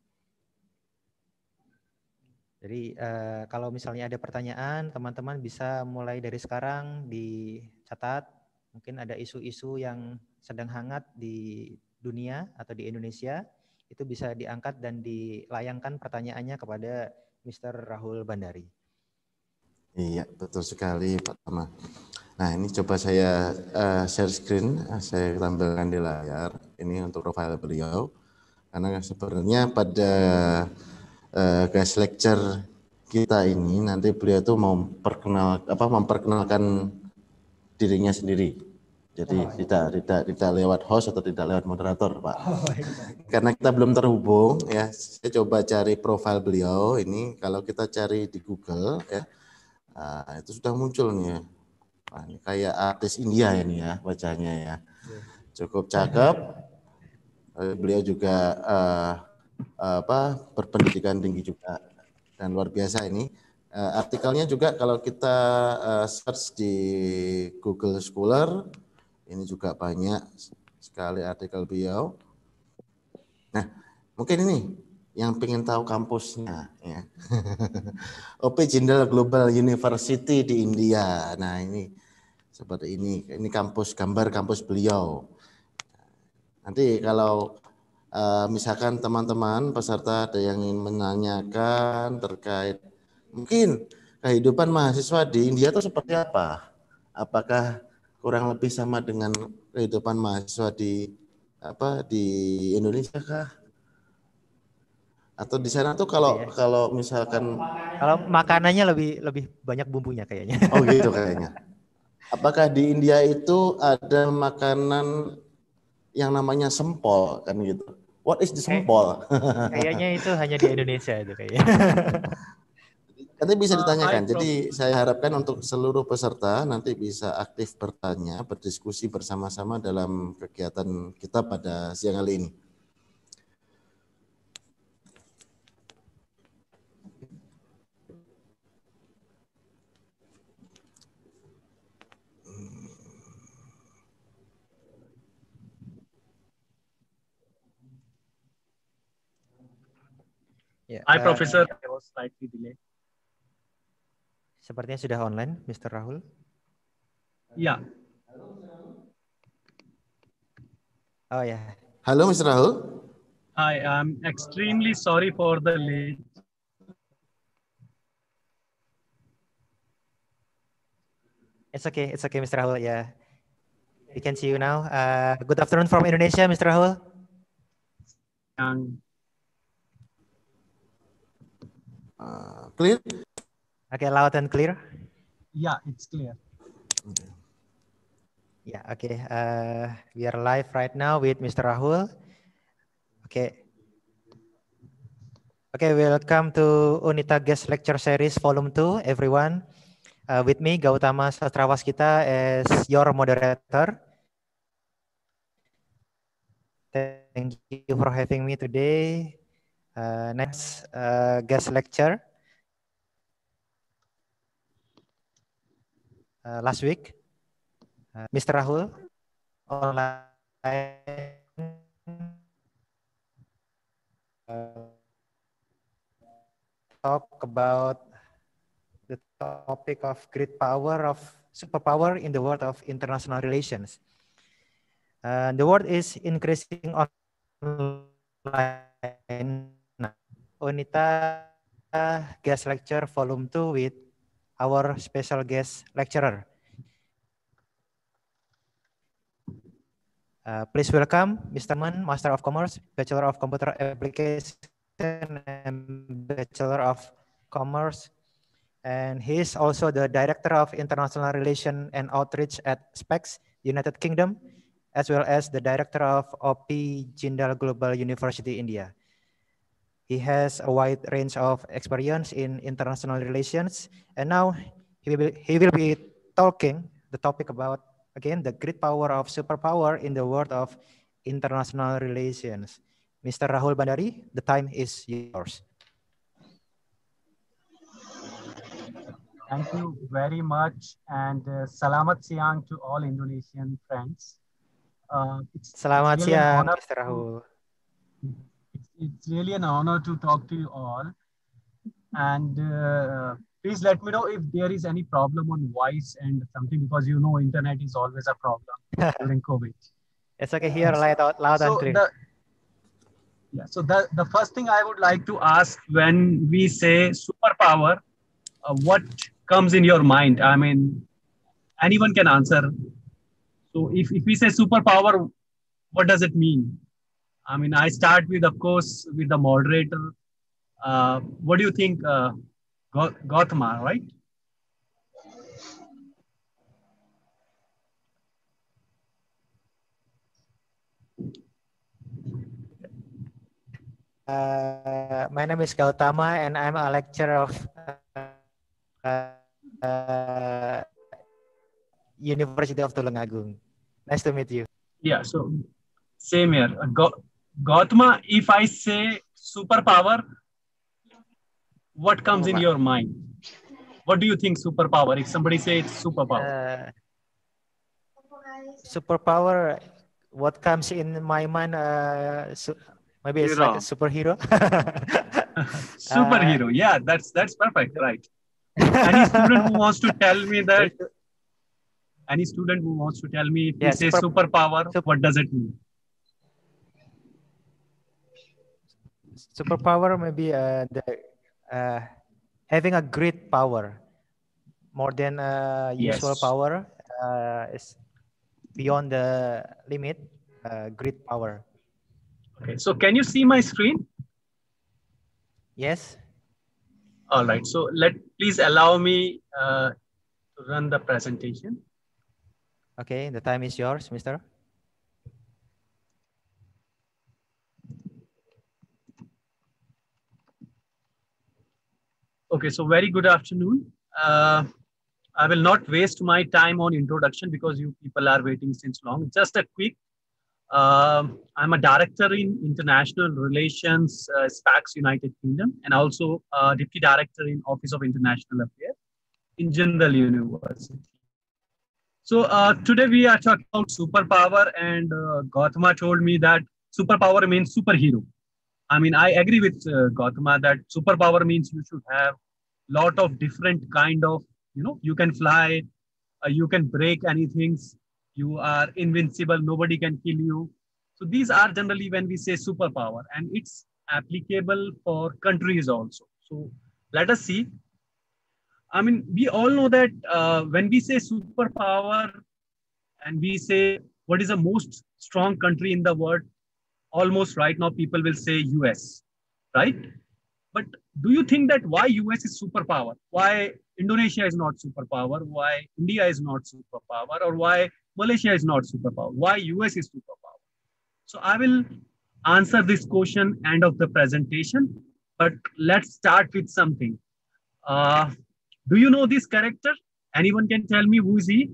[SPEAKER 6] Jadi uh, kalau misalnya ada pertanyaan, teman-teman bisa mulai dari sekarang dicatat. Mungkin ada isu-isu yang sedang hangat di dunia atau di Indonesia, itu bisa diangkat dan dilayangkan pertanyaannya kepada mister Rahul Bandari.
[SPEAKER 5] Iya, betul sekali Pak Tama. Nah, ini coba saya uh, share screen, saya tampilkan di layar. Ini untuk profil beliau. Karena sebenarnya pada uh, guest lecture kita ini nanti beliau itu mau memperkenal apa memperkenalkan dirinya sendiri. Jadi oh, tidak tidak tidak lewat host atau tidak lewat moderator, Pak. Oh, karena kita belum terhubung ya. Saya coba cari profil beliau ini, kalau kita cari di Google ya. Nah, itu sudah muncul nih ya. Nah, ini kayak artis India ini ya wajahnya ya. Cukup cakep. Beliau juga uh, apa berpendidikan tinggi juga dan luar biasa ini. Uh, artikelnya juga kalau kita uh, search di Google Scholar, ini juga banyak sekali artikel beliau. Nah, mungkin ini yang pengen tahu kampusnya ya. O P Jindal Global University di India. Nah, ini seperti ini. Ini kampus, gambar kampus beliau. Nanti kalau uh, misalkan teman-teman peserta ada yang ingin menanyakan terkait mungkin kehidupan mahasiswa di India itu seperti apa? Apakah kurang lebih sama dengan kehidupan mahasiswa di apa di Indonesia kah? Atau di sana tuh kalau ya. Kalau misalkan
[SPEAKER 6] kalau makanannya lebih lebih banyak bumbunya kayaknya.
[SPEAKER 5] Oh gitu kayaknya. Apakah di India itu ada makanan yang namanya sempol kan gitu? What is the sempol?
[SPEAKER 6] Kayaknya itu hanya di Indonesia itu kayaknya.
[SPEAKER 5] Nanti bisa ditanyakan. Jadi saya harapkan untuk seluruh peserta nanti bisa aktif bertanya, berdiskusi bersama-sama dalam kegiatan kita pada siang hari ini.
[SPEAKER 6] Ya,
[SPEAKER 9] Hi,
[SPEAKER 6] uh,
[SPEAKER 9] Professor. I was slightly delayed.
[SPEAKER 6] Sepertinya sudah online, mister Rahul.
[SPEAKER 9] Ya.
[SPEAKER 6] Oh ya.
[SPEAKER 5] Halo, mister Rahul.
[SPEAKER 9] Hi, I'm extremely sorry for the late.
[SPEAKER 6] It's okay, it's okay, mister Rahul. Yeah, we can see you now. Uh, good afternoon from Indonesia, mister Rahul.
[SPEAKER 9] Yang
[SPEAKER 5] Uh, clear?
[SPEAKER 6] Okay, loud and clear.
[SPEAKER 9] Yeah, it's clear.
[SPEAKER 6] Yeah, okay. Uh, we are live right now with Mister Rahul. Okay. Okay, welcome to UNITA Guest Lecture Series Volume two, everyone. Uh, with me, Gautama Sastrawaskita as your moderator. Thank you for having me today. Uh, next uh, guest lecture. Uh, last week, uh, Mister Rahul online uh, talk about the topic of great power of superpower in the world of international relations. Uh, the world is increasing online. UNITA guest lecture volume two with our special guest lecturer. Uh, please welcome Mister Man, Master of Commerce, Bachelor of Computer Application, and Bachelor of Commerce. And he is also the Director of International Relations and Outreach at SPEX, United Kingdom, as well as the Director of O P Jindal Global University, India. He has a wide range of experience in international relations, and now he will, he will be talking the topic about, again, the great power of superpower in the world of international relations. Mister Rahul Bandari, the time is yours.
[SPEAKER 9] Thank you very much, and uh, selamat siang to all Indonesian friends. Uh, it's,
[SPEAKER 6] Selamat
[SPEAKER 9] it's really
[SPEAKER 6] siang,
[SPEAKER 9] an
[SPEAKER 6] Mister Rahul.
[SPEAKER 9] It's, it's really an honor to talk to you all. And uh, please let me know if there is any problem on voice and something, because you know internet is always a problem during COVID.
[SPEAKER 6] It's okay here, loud, loud
[SPEAKER 9] so
[SPEAKER 6] and clear.
[SPEAKER 9] The, yeah, so the, the first thing I would like to ask, when we say superpower, uh, what comes in your mind? I mean, anyone can answer. So if, if we say superpower, what does it mean? I mean, I start with, of course, with the moderator. Uh, what do you think, uh, Gautama, right?
[SPEAKER 6] Uh, my name is Gautama, and I'm a lecturer of uh, uh, University of Tulungagung. Nice to meet you.
[SPEAKER 9] Yeah, so same here. Uh, Gautama, if I say superpower, what comes in your mind? What do you think superpower? If somebody says superpower.
[SPEAKER 6] Uh, superpower, what comes in my mind? Uh, su maybe it's hero. Like a superhero.
[SPEAKER 9] Superhero, uh, yeah, that's that's perfect, right? Any student who wants to tell me that, any student who wants to tell me if yeah, we say super, superpower, super, what does it mean?
[SPEAKER 6] Superpower maybe uh, the uh, having a great power, more than uh, usual yes. power, uh, is beyond the limit. Uh, great power.
[SPEAKER 9] Okay, so can you see my screen?
[SPEAKER 6] Yes.
[SPEAKER 9] All right. So let please allow me uh, to run the presentation.
[SPEAKER 6] Okay, the time is yours, Mister
[SPEAKER 9] Okay, so very good afternoon. Uh, I will not waste my time on introduction because you people are waiting since long. Just a quick, uh, I'm a director in international relations, uh, SPAX United Kingdom, and also uh, deputy director in Office of International Affairs in Jindal University. So uh, today we are talking about superpower, and uh, Gautama told me that superpower means superhero. I mean, I agree with uh, Gautama that superpower means you should have lot of different kind of, you know, you can fly, uh, you can break anything, you are invincible, nobody can kill you. So these are generally when we say superpower, and it's applicable for countries also. So let us see. I mean, we all know that uh, when we say superpower and we say what is the most strong country in the world, almost right now people will say U S, right? But do you think that why U S is superpower? Why Indonesia is not superpower? Why India is not superpower? Or why Malaysia is not superpower? Why U S is superpower? So I will answer this question end of the presentation. But let's start with something. Uh, do you know this character? Anyone can tell me who is he?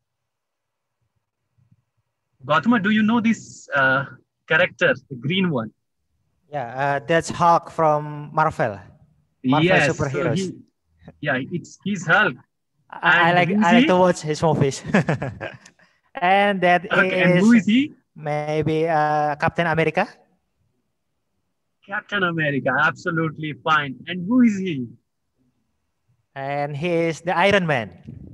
[SPEAKER 9] Gautama, do you know this uh, character, the green one?
[SPEAKER 6] Yeah, uh, that's Hulk from Marvel. Marvel
[SPEAKER 9] Yes,
[SPEAKER 6] superheroes.
[SPEAKER 9] so he, yeah, it's he's Hulk.
[SPEAKER 6] I, I like I like to watch his movies. And that
[SPEAKER 9] okay,
[SPEAKER 6] is,
[SPEAKER 9] and who is he?
[SPEAKER 6] Maybe uh, Captain America.
[SPEAKER 9] Captain America, absolutely fine. And who is he?
[SPEAKER 6] And he is the Iron Man.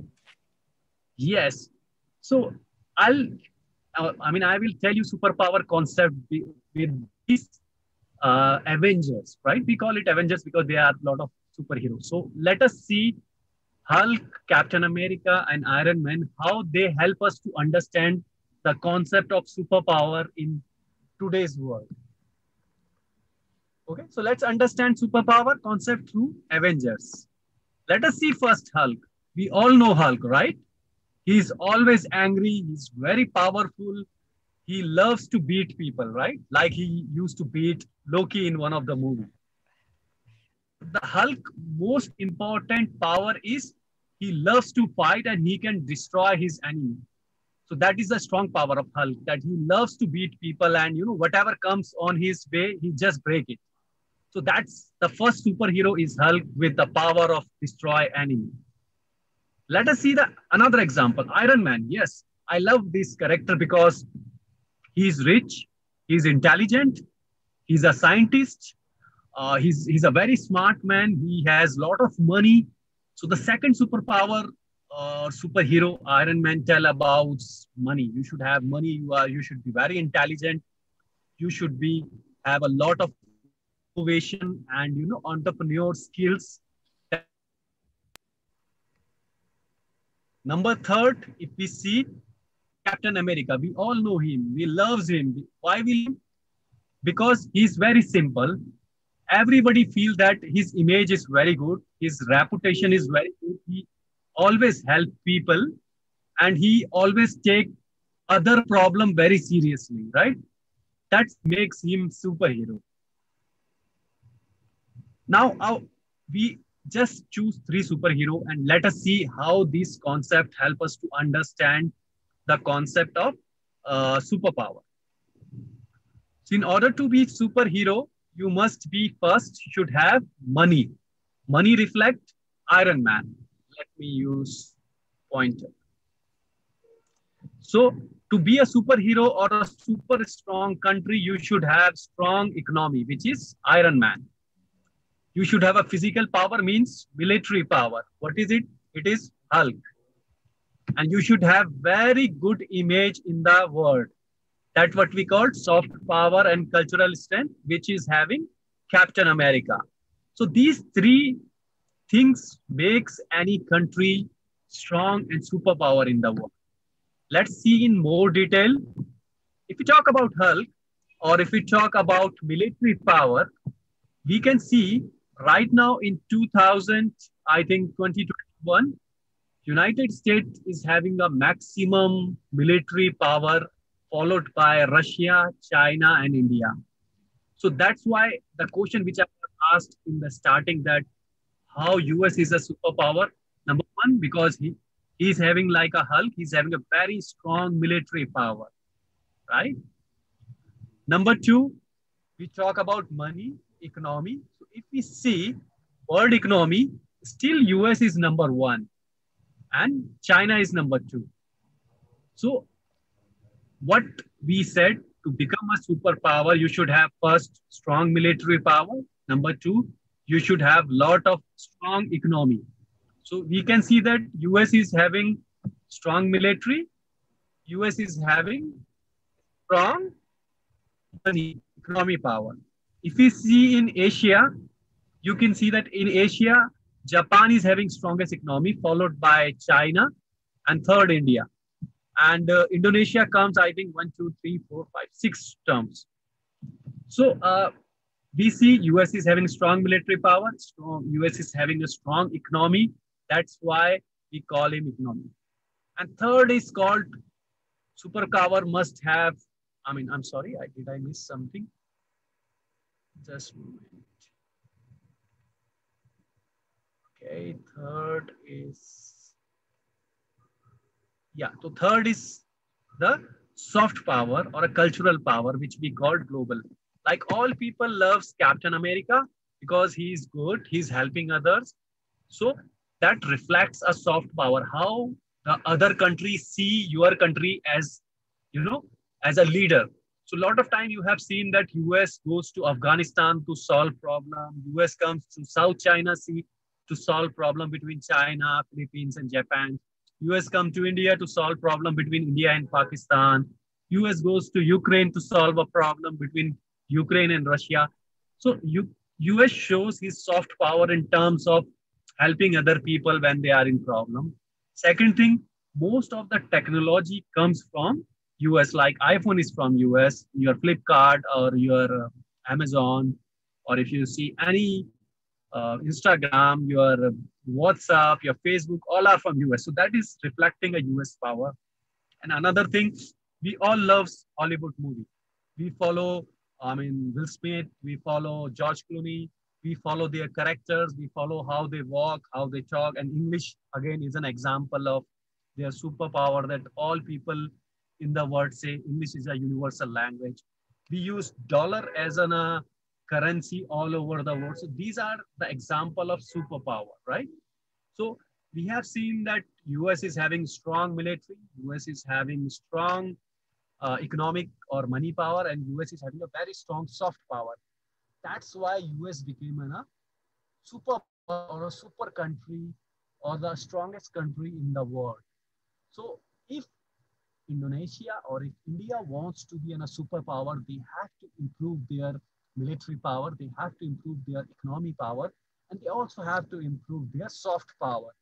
[SPEAKER 9] Yes. So I'll, uh, I mean, I will tell you superpower concept with, with these uh, Avengers, right? We call it Avengers because they are a lot of superheroes. So let us see Hulk, Captain America, and Iron Man, how they help us to understand the concept of superpower in today's world. Okay, so let's understand superpower concept through Avengers. Let us see first Hulk. We all know Hulk, right? He's always angry. He's very powerful. He loves to beat people, right? Like he used to beat Loki in one of the movies. The Hulk most important power is he loves to fight and he can destroy his enemy. So that is the strong power of Hulk, that he loves to beat people and, you know, whatever comes on his way, he just break it. So that's the first superhero is Hulk with the power of destroy enemy. Let us see the another example, Iron Man. Yes, I love this character because he's rich, he's intelligent, he's a scientist, uh, he's, he's a very smart man, he has a lot of money. So the second superpower or uh, superhero, Iron Man, tell about money. You should have money, you, are, you should be very intelligent, you should be have a lot of innovation and, you know, entrepreneur skills. Number third, if we see Captain America, we all know him, we love him. Why we? Because he's very simple. Everybody feels that his image is very good, his reputation is very good. He always help people and he always take other problem very seriously, right? That makes him superhero. Now, uh, we just choose three superhero and let us see how this concept help us to understand the concept of uh, superpower. So in order to be superhero, you must be first should have money. Money reflect Iron Man. Let me use pointer. So to be a superhero or a super strong country, you should have strong economy, which is Iron Man. You should have a physical power, means military power. What is it? It is Hulk. And you should have very good image in the world. That's what we call soft power and cultural strength, which is having Captain America. So these three things makes any country strong and superpower in the world. Let's see in more detail. If we talk about Hulk, or if we talk about military power, we can see right now in two thousand, I think twenty twenty-one, United States is having a maximum military power followed by Russia, China, and India. So that's why the question which I asked in the starting, that how U S is a superpower. Number one, because he he's having like a Hulk, he's having a very strong military power, right? Number two, we talk about money, economy. So if we see world economy, still U S is number one and China is number two. So what we said, to become a superpower, you should have first strong military power. Number two, you should have lot of strong economy. So we can see that U S is having strong military, U S is having strong money, economy power. If we see in Asia, you can see that in Asia, Japan is having strongest economy, followed by China, and third India. And uh, Indonesia comes, I think, one, two, three, four, five, six terms. So uh, We see U S is having strong military power, strong, U S is having a strong economy. That's why we call him economy. And third is called superpower must have, I mean, I'm sorry, I, did I miss something? Just a moment. Okay, third is, yeah, so third is the soft power or a cultural power, which we call global. Like all people loves Captain America because he's good, he's helping others. So that reflects a soft power, how the other countries see your country as, you know, as a leader. So a lot of time you have seen that U S goes to Afghanistan to solve problem. U S comes to South China Sea to solve problem between China, Philippines, and Japan. U S come to India to solve problem between India and Pakistan. U S goes to Ukraine to solve a problem between Ukraine and Russia. So U U S shows his soft power in terms of helping other people when they are in problem. Second thing, most of the technology comes from U S, like iPhone is from U S, your Flipkart or your uh, Amazon, or if you see any uh, Instagram, your uh, WhatsApp, your Facebook, all are from U S. So that is reflecting a U S power. And another thing, we all love Hollywood movie. We follow, I mean, Will Smith, we follow George Clooney, we follow their characters, we follow how they walk, how they talk. And English, again, is an example of their superpower that all people in the world say English is a universal language. We use dollar as an uh, currency all over the world. So these are the example of superpower, right? So we have seen that U S is having strong military, U S is having strong uh, economic or money power, and U S is having a very strong soft power. That's why U S became a super or a super country or the strongest country in the world. So if Indonesia or if India wants to be in a superpower, they have to improve their military power, they have to improve their economic power, and they also have to improve their soft power.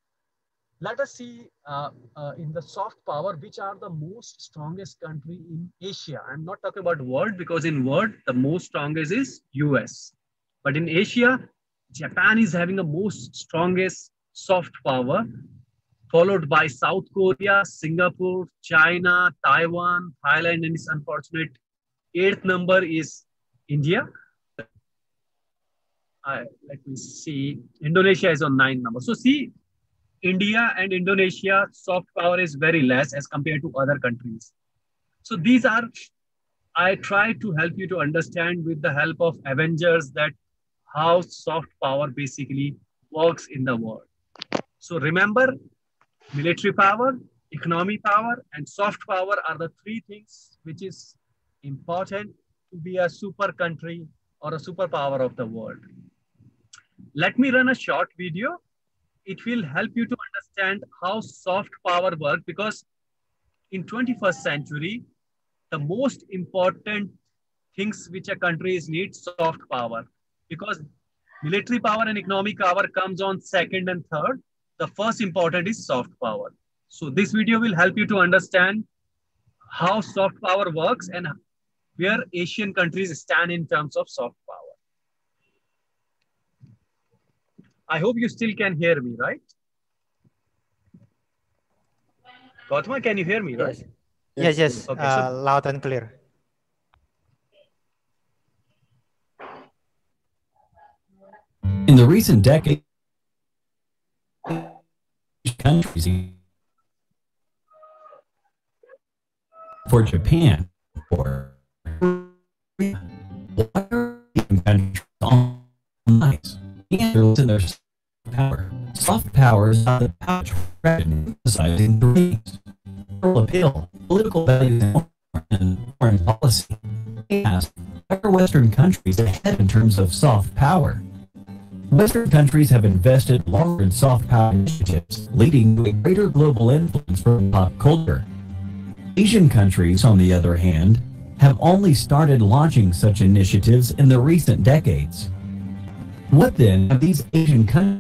[SPEAKER 9] Let us see uh, uh, in the soft power, which are the most strongest country in Asia. I'm not talking about world, because in world, the most strongest is U S. But in Asia, Japan is having the most strongest soft power, followed by South Korea, Singapore, China, Taiwan, Thailand, and its unfortunate eighth number is India. Uh, let me see, Indonesia is on nine number. So see, India and Indonesia soft power is very less as compared to other countries. So these are, I try to help you to understand with the help of Avengers that how soft power basically works in the world. So remember, military power, economic power, and soft power are the three things which is important to be a super country or a superpower of the world. Let me run a short video. It will help you to understand how soft power works, because in twenty-first century, the most important things which a country needs soft power, because military power and economic power comes on second and third. The first important is soft power. So this video will help you to understand how soft power works and where Asian countries stand in terms of soft power. I hope you still can hear me, right? Gautama, can you hear me, right?
[SPEAKER 6] Yes, yes,
[SPEAKER 9] Okay,
[SPEAKER 6] uh,
[SPEAKER 9] so
[SPEAKER 6] loud and clear.
[SPEAKER 10] In the recent decade, countries for Japan or countries on nice and their power. Soft power is not the power emphasizing the rings. Appeal, political values, and foreign policy. Ask, why are Western countries ahead in terms of soft power? Western countries have invested longer in soft power initiatives, leading to a greater global influence from pop culture. Asian countries, on the other hand, have only started launching such initiatives in the recent decades. What then have these Asian countries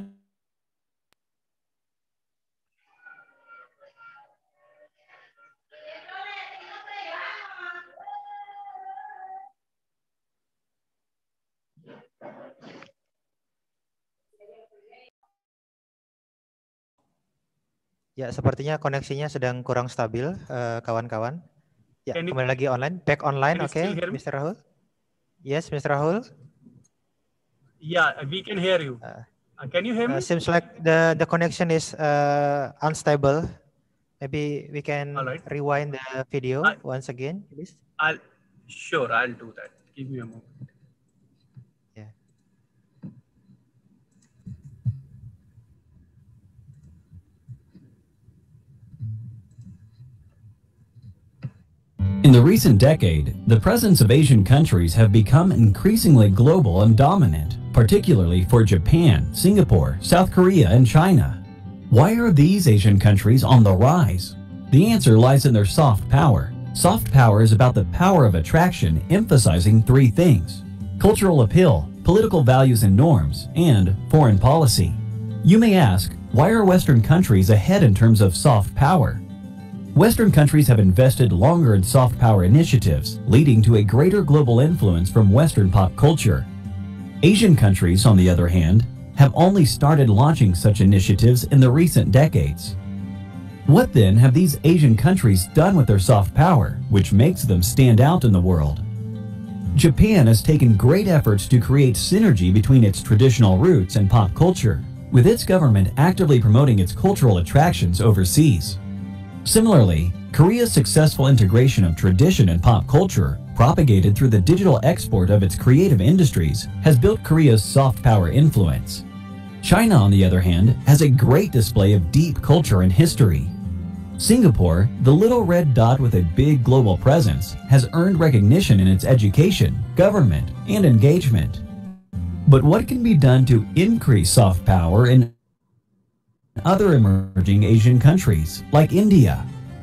[SPEAKER 6] Ya, sepertinya koneksinya sedang kurang stabil, eh, kawan-kawan. Ya,
[SPEAKER 9] Can you-
[SPEAKER 6] kembali lagi online, back online,
[SPEAKER 9] Can you
[SPEAKER 6] oke,
[SPEAKER 9] still hear me?
[SPEAKER 6] mister Rahul? Yes, mister Rahul.
[SPEAKER 9] Yeah, we can hear you. Uh, can you hear
[SPEAKER 6] Uh,
[SPEAKER 9] me?
[SPEAKER 6] seems like the the connection is uh, unstable. Maybe we can
[SPEAKER 9] All right.
[SPEAKER 6] rewind the video
[SPEAKER 9] I,
[SPEAKER 6] once again, please.
[SPEAKER 9] I'll sure I'll do that. Give me a moment.
[SPEAKER 6] Yeah.
[SPEAKER 10] In the recent decade, the presence of Asian countries have become increasingly global and dominant, particularly for Japan, Singapore, South Korea, and China. Why are these Asian countries on the rise? The answer lies in their soft power. Soft power is about the power of attraction, emphasizing three things: cultural appeal, political values and norms, and foreign policy. You may ask, why are Western countries ahead in terms of soft power? Western countries have invested longer in soft power initiatives, leading to a greater global influence from Western pop culture. Asian countries, on the other hand, have only started launching such initiatives in the recent decades. What then have these Asian countries done with their soft power, which makes them stand out in the world? Japan has taken great efforts to create synergy between its traditional roots and pop culture, with its government actively promoting its cultural attractions overseas. Similarly, Korea's successful integration of tradition and pop culture, propagated through the digital export of its creative industries, has built Korea's soft power influence. China, on the other hand, has a great display of deep culture and history. Singapore, the little red dot with a big global presence, has earned recognition in its education, government, and engagement. But what can be done to increase soft power in other emerging Asian countries, like India?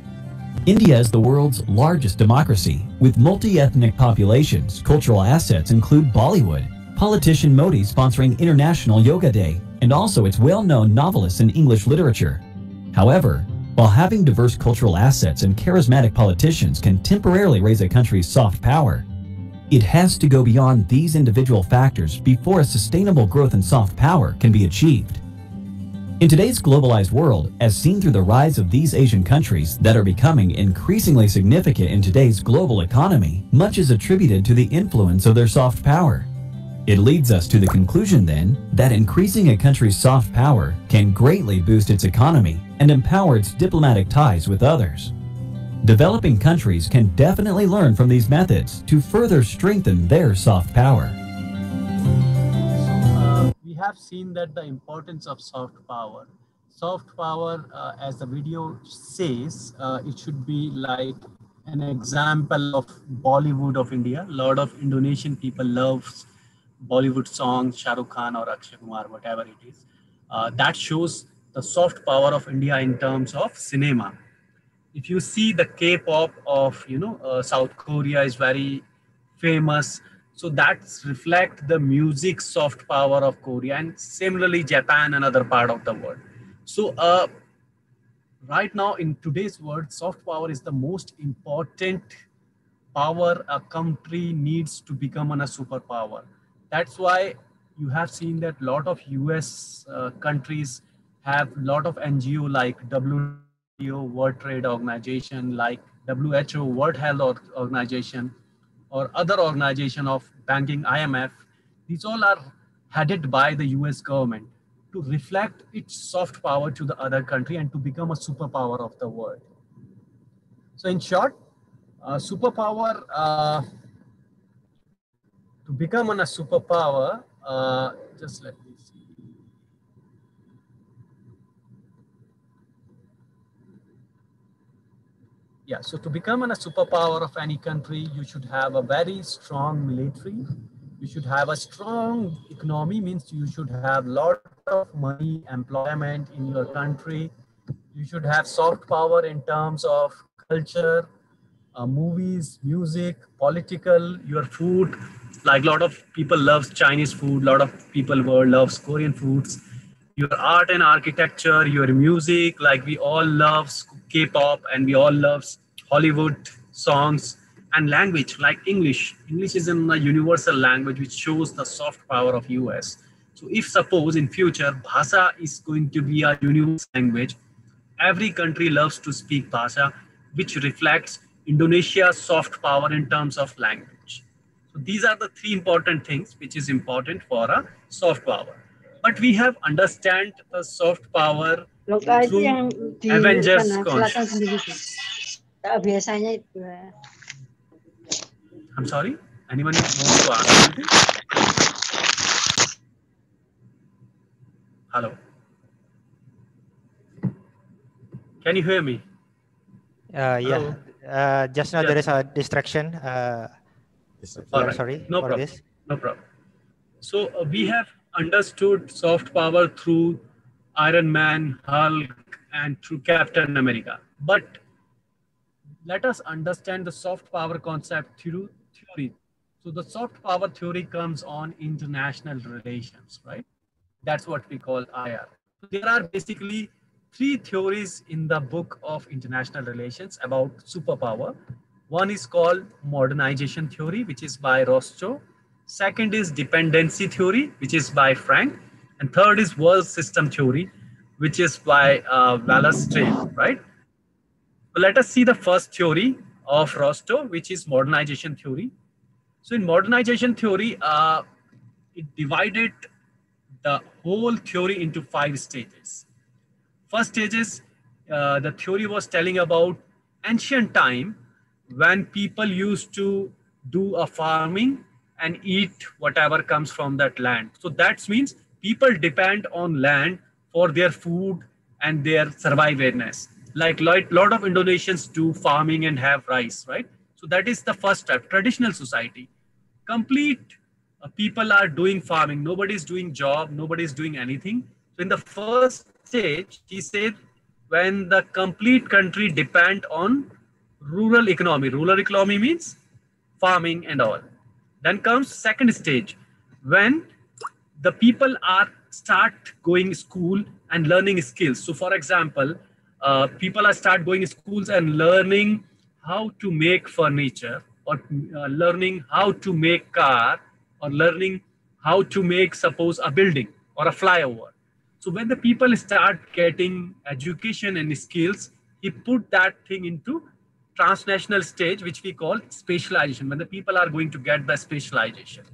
[SPEAKER 10] India is the world's largest democracy, with multi-ethnic populations. Cultural assets include Bollywood, politician Modi sponsoring International Yoga Day, and also its well-known novelists in English literature. However, while having diverse cultural assets and charismatic politicians can temporarily raise a country's soft power, it has to go beyond these individual factors before a sustainable growth in soft power can be achieved. In today's globalized world, as seen through the rise of these Asian countries that are becoming increasingly significant in today's global economy, much is attributed to the influence of their soft power. It leads us to the conclusion then that increasing a country's soft power can greatly boost its economy and empower its diplomatic ties with others. Developing countries can definitely learn from these methods to further strengthen their soft power.
[SPEAKER 9] Uh, we have seen that the importance of soft power. Soft power, uh, as the video says, uh, it should be like an example of Bollywood of India. A lot of Indonesian people love Bollywood songs, Shah Rukh Khan or Akshay Kumar, whatever it is. Uh, that shows the soft power of India in terms of cinema. If you see the K-pop of, you know, uh, South Korea is very famous. So that's reflect the music soft power of Korea, and similarly Japan and other part of the world. So uh, right now in today's world, soft power is the most important power a country needs to become a superpower. That's why you have seen that a lot of U S uh, countries have a lot of N G O like W T O, World Trade Organization, like W H O, World Health Organization, or other organization of banking, I M F. These all are headed by the U S government to reflect its soft power to the other country and to become a superpower of the world. So in short, uh, superpower, uh, to become a superpower, uh, just let me see. Yeah, so to become a superpower of any country, you should have a very strong military. You should have a strong economy, means you should have a lot of money, employment in your country. You should have soft power in terms of culture, uh, movies, music, political, your food. Like a lot of people loves Chinese food, a lot of people world loves Korean foods. Your art and architecture, your music, like we all love K-pop and we all love Hollywood songs, and language like English. English is a universal language which shows the soft power of U S. So if suppose in future Bhasa is going to be a universal language, every country loves to speak Bahasa, which reflects Indonesia's soft power in terms of language. So these are the three important things which is important for a soft power. But we have understand the soft power
[SPEAKER 11] Loka itu
[SPEAKER 9] through
[SPEAKER 11] yang di
[SPEAKER 9] Avengers
[SPEAKER 11] sana,
[SPEAKER 9] concept.
[SPEAKER 11] selatan sendiri. Nah, biasanya itu.
[SPEAKER 9] I'm sorry, anyone wants to ask something? Hello. Can you hear me?
[SPEAKER 6] Uh, yeah. Uh, just now
[SPEAKER 9] Yeah.
[SPEAKER 6] there is a distraction. Uh,
[SPEAKER 9] All
[SPEAKER 6] we are
[SPEAKER 9] right.
[SPEAKER 6] sorry
[SPEAKER 9] No
[SPEAKER 6] for
[SPEAKER 9] problem.
[SPEAKER 6] this.
[SPEAKER 9] No problem. So uh, we have understood soft power through Iron Man, Hulk, and through Captain America. But let us understand the soft power concept through theory. So the soft power theory comes on international relations, right? That's what we call I R. So there are basically three theories in the book of international relations about superpower. One is called modernization theory, which is by Rostow. Second is dependency theory, which is by Frank. And third is world system theory, which is by uh, Wallace Strait, right? So let us see the first theory of Rostow, which is modernization theory. So in modernization theory, uh, it divided the whole theory into five stages. First stage is uh, the theory was telling about ancient time when people used to do a farming and eat whatever comes from that land. So that means people depend on land for their food and their survivaliveness. Like a lot of Indonesians do farming and have rice, right? So that is the first step, traditional society. Complete uh, people are doing farming. Nobody is doing job. Nobody is doing anything. So in the first stage, he said, when the complete country depend on rural economy. Rural economy means farming and all. Then comes second stage, when the people are start going to school and learning skills. So for example, uh, people are start going to schools and learning how to make furniture, or uh, learning how to make car, or learning how to make, suppose, a building or a flyover. So when the people start getting education and skills, he put that thing into transnational stage, which we call specialization, when the people are going to get the specialization.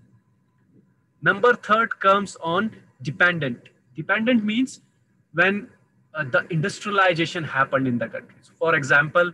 [SPEAKER 9] Number third comes on dependent. Dependent means when uh, the industrialization happened in the country. So for example,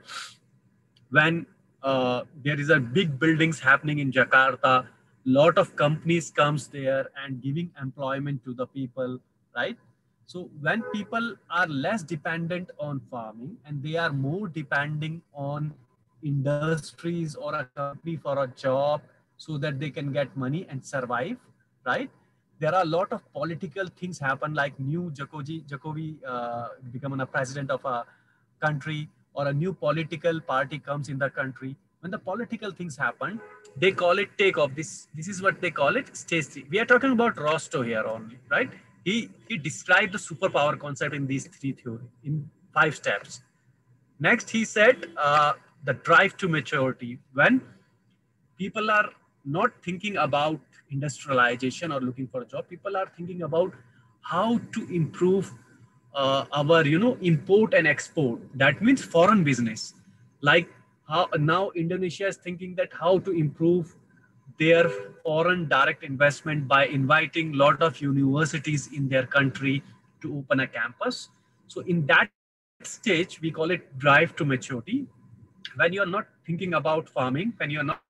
[SPEAKER 9] when uh, there is a big buildings happening in Jakarta, lot of companies comes there and giving employment to the people, right? So when people are less dependent on farming and they are more depending on industries or a company for a job so that they can get money and survive, right? There are a lot of political things happen, like new Jokowi, Jokowi uh, becoming a president of a country, or a new political party comes in the country. When the political things happen, they call it takeoff. This, this is what they call it, stage three. We are talking about Rostow here only, right? He, he described the superpower concept in these three theories, in five steps. Next, he said uh, the drive to maturity. When people are not thinking about industrialization or looking for a job, people are thinking about how to improve uh, our, you know, import and export. That means foreign business. Like how now Indonesia is thinking that how to improve their foreign direct investment by inviting a lot of universities in their country to open a campus. So in that stage, we call it drive to maturity. When you're not thinking about farming, when you're not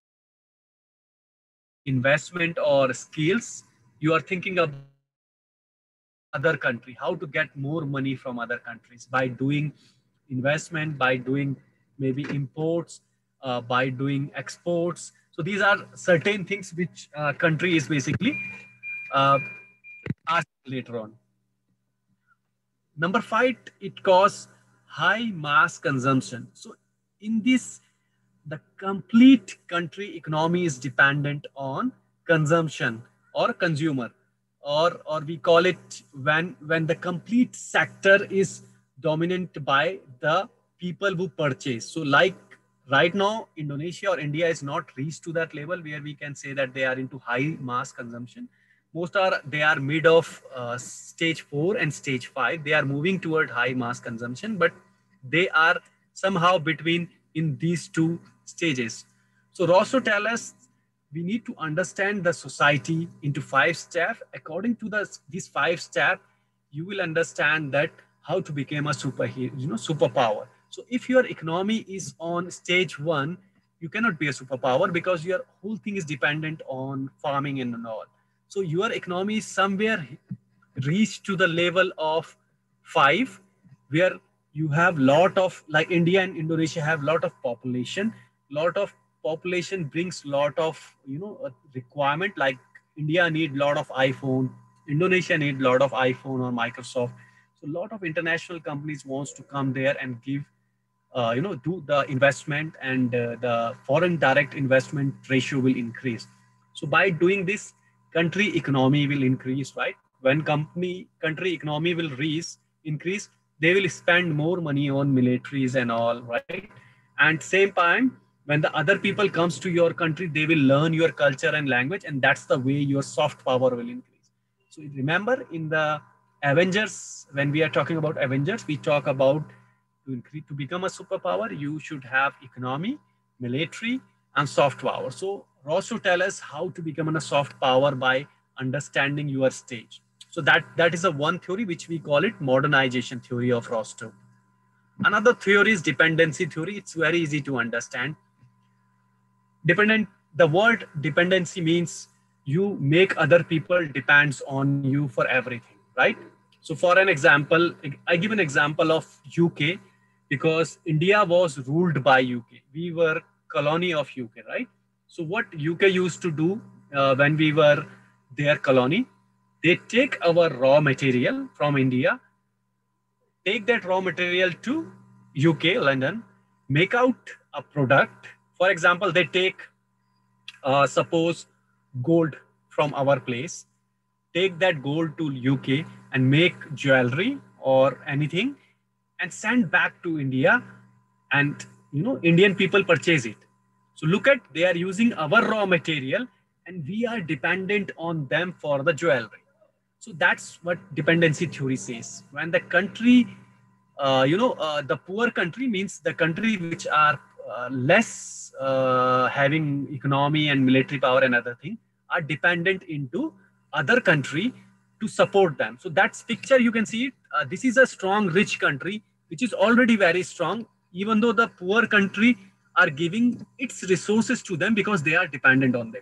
[SPEAKER 9] investment or skills, you are thinking of other country, how to get more money from other countries by doing investment, by doing maybe imports, uh, by doing exports. So these are certain things which uh, country is basically uh, asked later on. Number five, it causes high mass consumption. So in this, the complete country economy is dependent on consumption or consumer, or, or we call it when, when the complete sector is dominant by the people who purchase. So like right now, Indonesia or India is not reached to that level where we can say that they are into high mass consumption. Most are, they are mid of uh, stage four and stage five. They are moving toward high mass consumption, but they are somehow between in these two stages. So Rostow tells us we need to understand the society into five steps. According to the, these five steps, you will understand that how to become a superhero, you know, superpower. So if your economy is on stage one, you cannot be a superpower because your whole thing is dependent on farming and all. So your economy is somewhere reached to the level of five, where you have lot of, like India and Indonesia have lot of population, lot of population brings lot of, you know, a requirement, like India need lot of iPhone, Indonesia need lot of iPhone or Microsoft. So a lot of international companies wants to come there and give, uh, you know, do the investment, and uh, the foreign direct investment ratio will increase. So by doing this, country economy will increase, right? When company country economy will reach, increase, they will spend more money on militaries and all, right? And same time, when the other people comes to your country, they will learn your culture and language, and that's the way your soft power will increase. So remember, in the Avengers, when we are talking about Avengers, we talk about to increase, to become a superpower, you should have economy, military, and soft power. So Rostow tells us how to become a soft power by understanding your stage. So that, that is a one theory which we call it modernization theory of Rostow. Another theory is dependency theory. It's very easy to understand. Dependent, the word dependency means you make other people depends on you for everything, right? So for an example, I give an example of U K, because India was ruled by U K. We were colony of U K, right? So what U K used to do uh, when we were their colony, they take our raw material from India, take that raw material to U K, London, make out a product. For example, they take, uh, suppose, gold from our place, take that gold to U K and make jewelry or anything and send back to India, and, you know, Indian people purchase it. So look at, they are using our raw material and we are dependent on them for the jewelry. So that's what dependency theory says. When the country, uh, you know, uh, the poor country means the country which are uh, less uh, having economy and military power and other thing, are dependent into other country to support them. So that's picture, you can see it. Uh, this is a strong, rich country, which is already very strong, even though the poor country are giving its resources to them because they are dependent on them.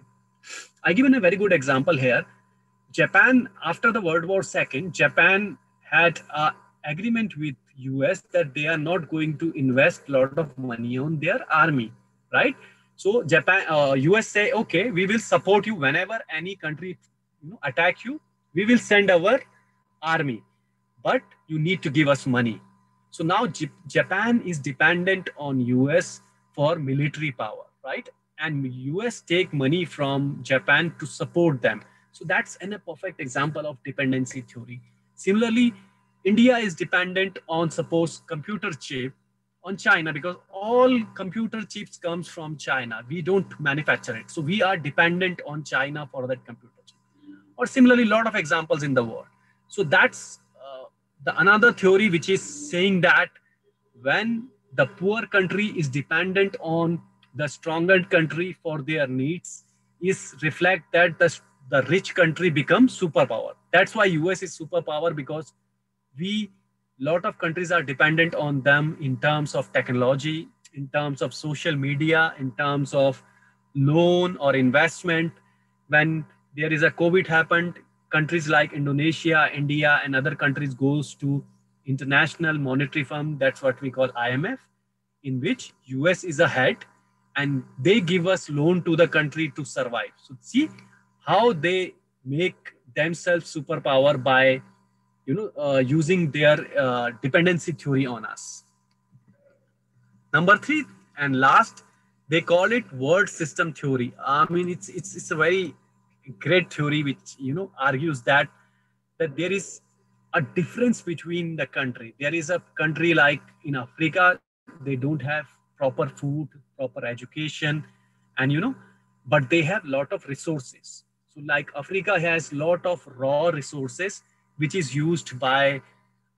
[SPEAKER 9] I given a very good example here. Japan, after the World War Second, Japan had an agreement with U S that they are not going to invest a lot of money on their army, right? So Japan, uh, U S say, okay, we will support you whenever any country, you know, attack you, we will send our army, but you need to give us money. So now J Japan is dependent on U S for military power, right? And U S take money from Japan to support them. So that's an, a perfect example of dependency theory. Similarly, India is dependent on, suppose, computer chip on China, because all computer chips comes from China. We don't manufacture it. So we are dependent on China for that computer chip. Or similarly, a lot of examples in the world. So that's uh, the another theory which is saying that when the poor country is dependent on the stronger country for their needs, is reflect that the, the rich country becomes superpower. That's why U S is superpower, because we, lot of countries are dependent on them in terms of technology, in terms of social media, in terms of loan or investment. When there is a COVID happened, countries like Indonesia, India, and other countries goes to International Monetary Fund, that's what we call I M F, in which U S is ahead and they give us loan to the country to survive. So see how they make themselves superpower by, you know, uh, using their uh, dependency theory on us. Number three and last, they call it word system theory. I mean, it's it's it's a very great theory which, you know, argues that that there is a difference between the country. There is a country like in Africa, they don't have proper food, proper education, and, you know, but they have a lot of resources. So like Africa has a lot of raw resources, which is used by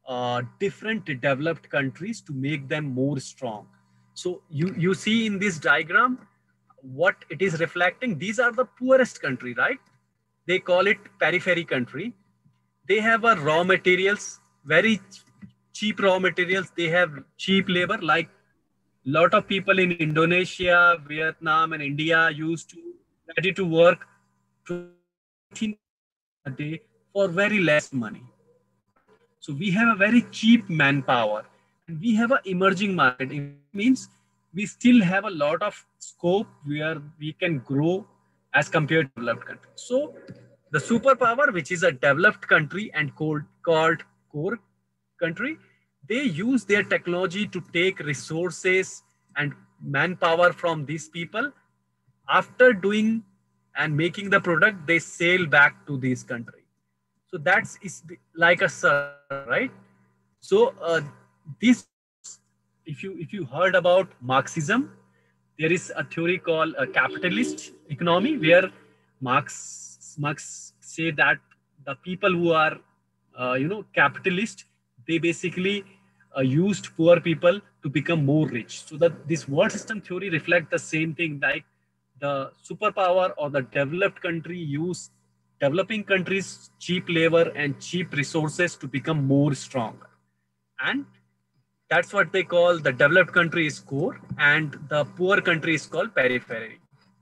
[SPEAKER 9] uh, different developed countries to make them more strong. So you, you see in this diagram, what it is reflecting, these are the poorest country, right? They call it periphery country. They have a raw materials, very cheap raw materials. They have cheap labor, like a lot of people in Indonesia, Vietnam, and India used to ready to work twenty a day for very less money. So we have a very cheap manpower, and we have an emerging market. It means we still have a lot of scope where we can grow as compared to developed countries. So the superpower, which is a developed country and called, called core country, they use their technology to take resources and manpower from these people. After doing and making the product, they sail back to this country. So that's is like a circle, right? So uh, this, if you if you heard about Marxism, there is a theory called a capitalist economy, where Marx Marx say that the people who are uh, you know capitalist, they basically uh, used poor people to become more rich. So that this world system theory reflects the same thing, like the superpower or the developed country use developing countries' cheap labor and cheap resources to become more stronger. And that's what they call the developed country is core and the poor country is called periphery.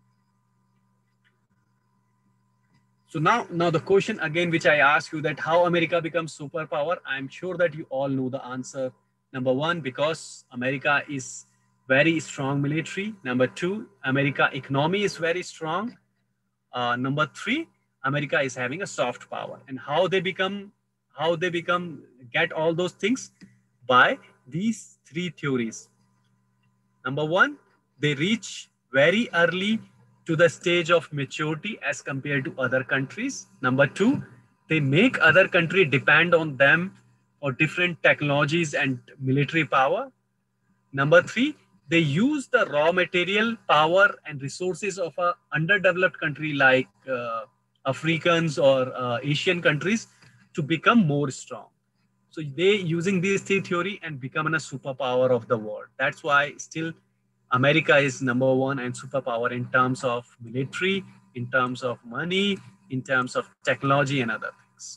[SPEAKER 9] So now, now the question again, which I ask you, that how America becomes superpower, I'm sure that you all know the answer. Number one, because America is very strong military. Number two, America economy is very strong. Uh, number three, America is having a soft power. And how they become, how they become, get all those things? By these three theories. Number one, they reach very early to the stage of maturity as compared to other countries. Number two, they make other countries depend on them for different technologies and military power. Number three, they use the raw material power and resources of an underdeveloped country like uh, Africans or uh, Asian countries to become more strong. So they using this theory and becoming a superpower of the world. That's why still America is number one and superpower in terms of military, in terms of money, in terms of technology and other things.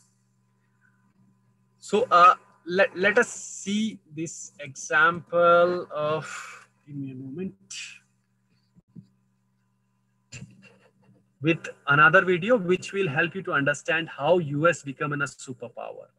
[SPEAKER 9] So uh, let, let us see this example of, give me a moment, with another video which will help you to understand how U S becoming a superpower.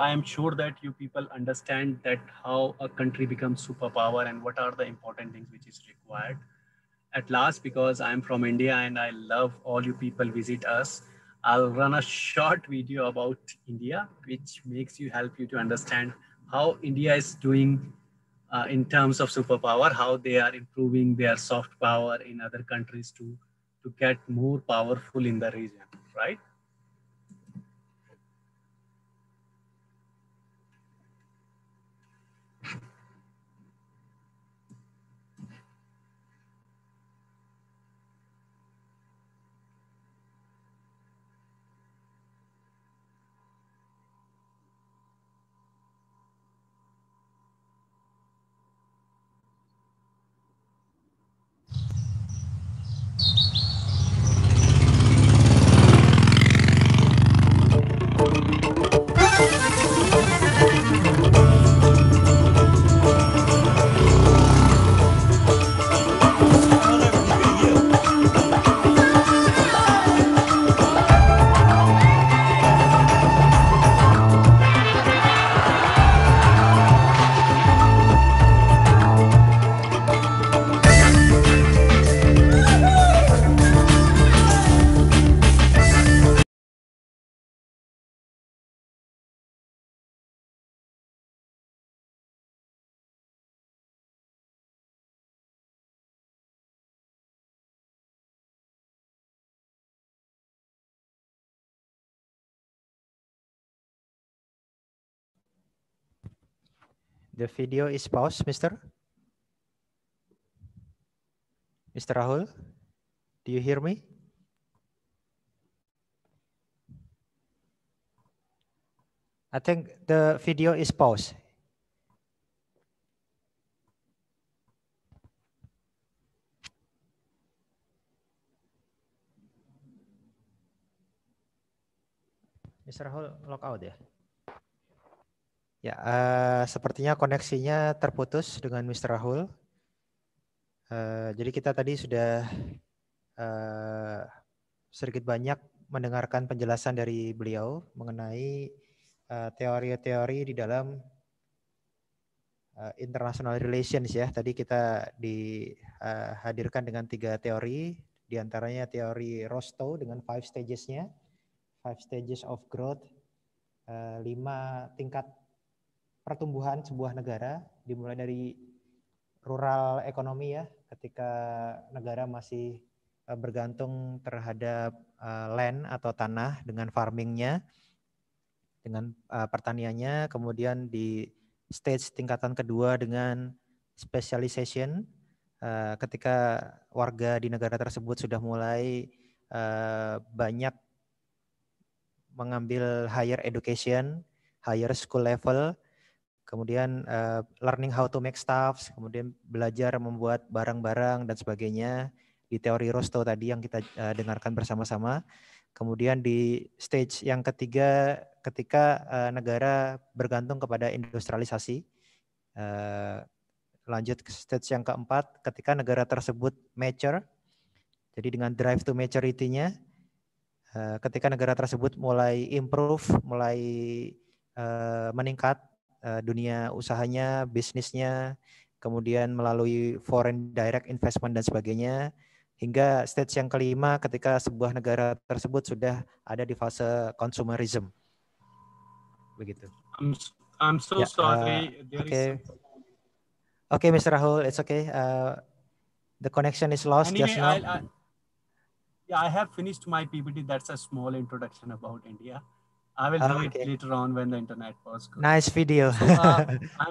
[SPEAKER 9] I am sure that you people understand that how a country becomes superpower and what are the important things which is required. At last, because I'm from India and I love all you people visit us, I'll run a short video about India, which makes you help you to understand how India is doing uh, in terms of superpower, how they are improving their soft power in other countries to, to get more powerful in the region, right?
[SPEAKER 6] The video is paused, Mister Mister Rahul, do you hear me? I think the video is paused. Mister Rahul log out ya? Ya, uh, sepertinya koneksinya terputus dengan Mister Rahul. Uh, jadi kita tadi sudah uh, sedikit banyak mendengarkan penjelasan dari beliau mengenai teori-teori uh, di dalam uh, international relations ya. Tadi kita dihadirkan uh, dengan tiga teori, diantaranya teori Rostow dengan five stages-nya, five stages of growth, uh, lima tingkat pertumbuhan sebuah negara, dimulai dari rural ekonomi ya, ketika negara masih bergantung terhadap uh, land atau tanah dengan farmingnya, dengan uh, pertaniannya, kemudian di stage tingkatan kedua dengan specialization, uh, ketika warga di negara tersebut sudah mulai uh, banyak mengambil higher education, higher school level, kemudian uh, learning how to make stuff, kemudian belajar membuat barang-barang dan sebagainya di teori Rostow tadi yang kita uh, dengarkan bersama-sama. Kemudian di stage yang ketiga ketika uh, negara bergantung kepada industrialisasi. Uh, lanjut ke stage yang keempat ketika negara tersebut mature. Jadi dengan drive to maturity-nya, uh, ketika negara tersebut mulai improve, mulai uh, meningkat, dunia usahanya, bisnisnya, kemudian melalui foreign direct investment dan sebagainya, hingga stage yang kelima ketika sebuah negara tersebut sudah ada di fase consumerism. Begitu.
[SPEAKER 9] I'm, I'm so
[SPEAKER 6] ya,
[SPEAKER 9] sorry.
[SPEAKER 6] Uh, Oke, okay. okay, Mister Rahul, it's okay. Uh, the connection is lost
[SPEAKER 9] anyway,
[SPEAKER 6] just now.
[SPEAKER 9] I, I, yeah, I have finished my P P T. That's a small introduction about India. I will do okay. it later on when the internet was good.
[SPEAKER 6] Nice video.
[SPEAKER 9] So, uh, I'm,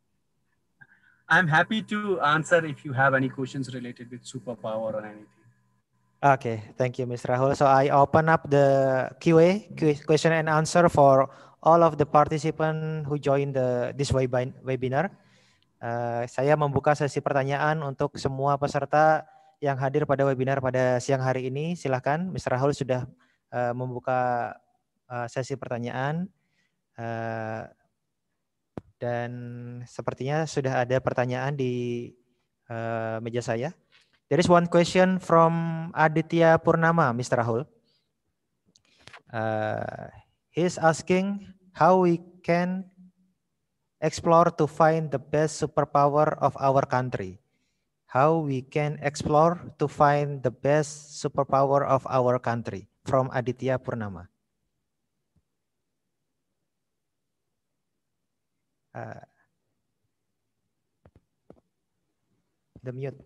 [SPEAKER 9] I'm happy to answer if you have any questions related with superpower or anything.
[SPEAKER 6] Okay, thank you, Mister Rahul. So I open up the Q A, question and answer for all of the participants who join the this webinar. Uh, saya membuka sesi pertanyaan untuk semua peserta yang hadir pada webinar pada siang hari ini. Silahkan, Mister Rahul sudah uh, membuka Uh, sesi pertanyaan uh, dan sepertinya sudah ada pertanyaan di uh, meja saya. There is one question from Aditya Purnama, Mister Rahul. Uh, he is asking how we can explore to find the best superpower of our country? How we can explore to find the best superpower of our country? From Aditya Purnama. Uh, the mute.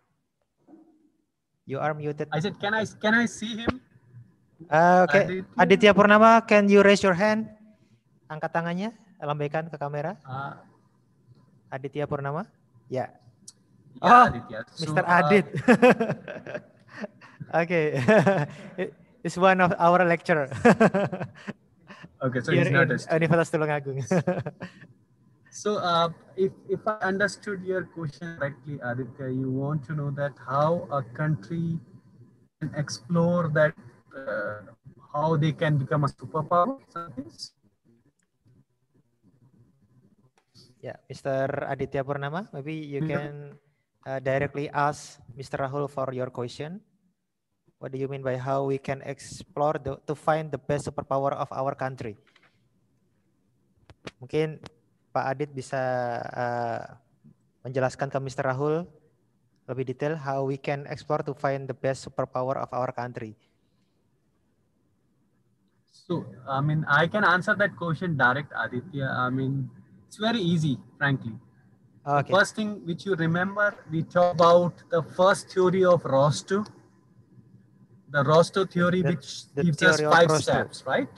[SPEAKER 6] You are muted.
[SPEAKER 9] I said, can I can I see him?
[SPEAKER 6] Uh, Oke, okay.
[SPEAKER 9] Aditya.
[SPEAKER 6] Aditya Purnama, can you raise your hand? Angkat tangannya, lambaikan ke kamera.
[SPEAKER 9] Uh,
[SPEAKER 6] Aditya Purnama, ya.
[SPEAKER 9] Yeah,
[SPEAKER 6] oh,
[SPEAKER 9] Aditya. So,
[SPEAKER 6] Mister Adit.
[SPEAKER 9] Uh,
[SPEAKER 6] Oke, okay. It's one of our lecturer.
[SPEAKER 9] Okay, so
[SPEAKER 6] Here
[SPEAKER 9] he's not a
[SPEAKER 6] Universitas Tulungagung.
[SPEAKER 9] So, uh, if, if I understood your question correctly, Aditya, you want to know that how a country can explore that, uh, how they can become a superpower?
[SPEAKER 6] Yeah, Mister Aditya Purnama, maybe you can uh, directly ask Mister Rahul for your question. What do you mean by how we can explore the, to find the best superpower of our country? Mungkin Pak Adit bisa uh, menjelaskan ke Mister Rahul lebih detail how we can explore to find the best superpower of our country.
[SPEAKER 9] So, I mean, I can answer that question direct, Aditya. I mean, it's very easy, frankly.
[SPEAKER 6] Okay.
[SPEAKER 9] The first thing which you remember, we talked about the first theory of Rostow. The Rostow theory, the, which the gives theory us five steps, right?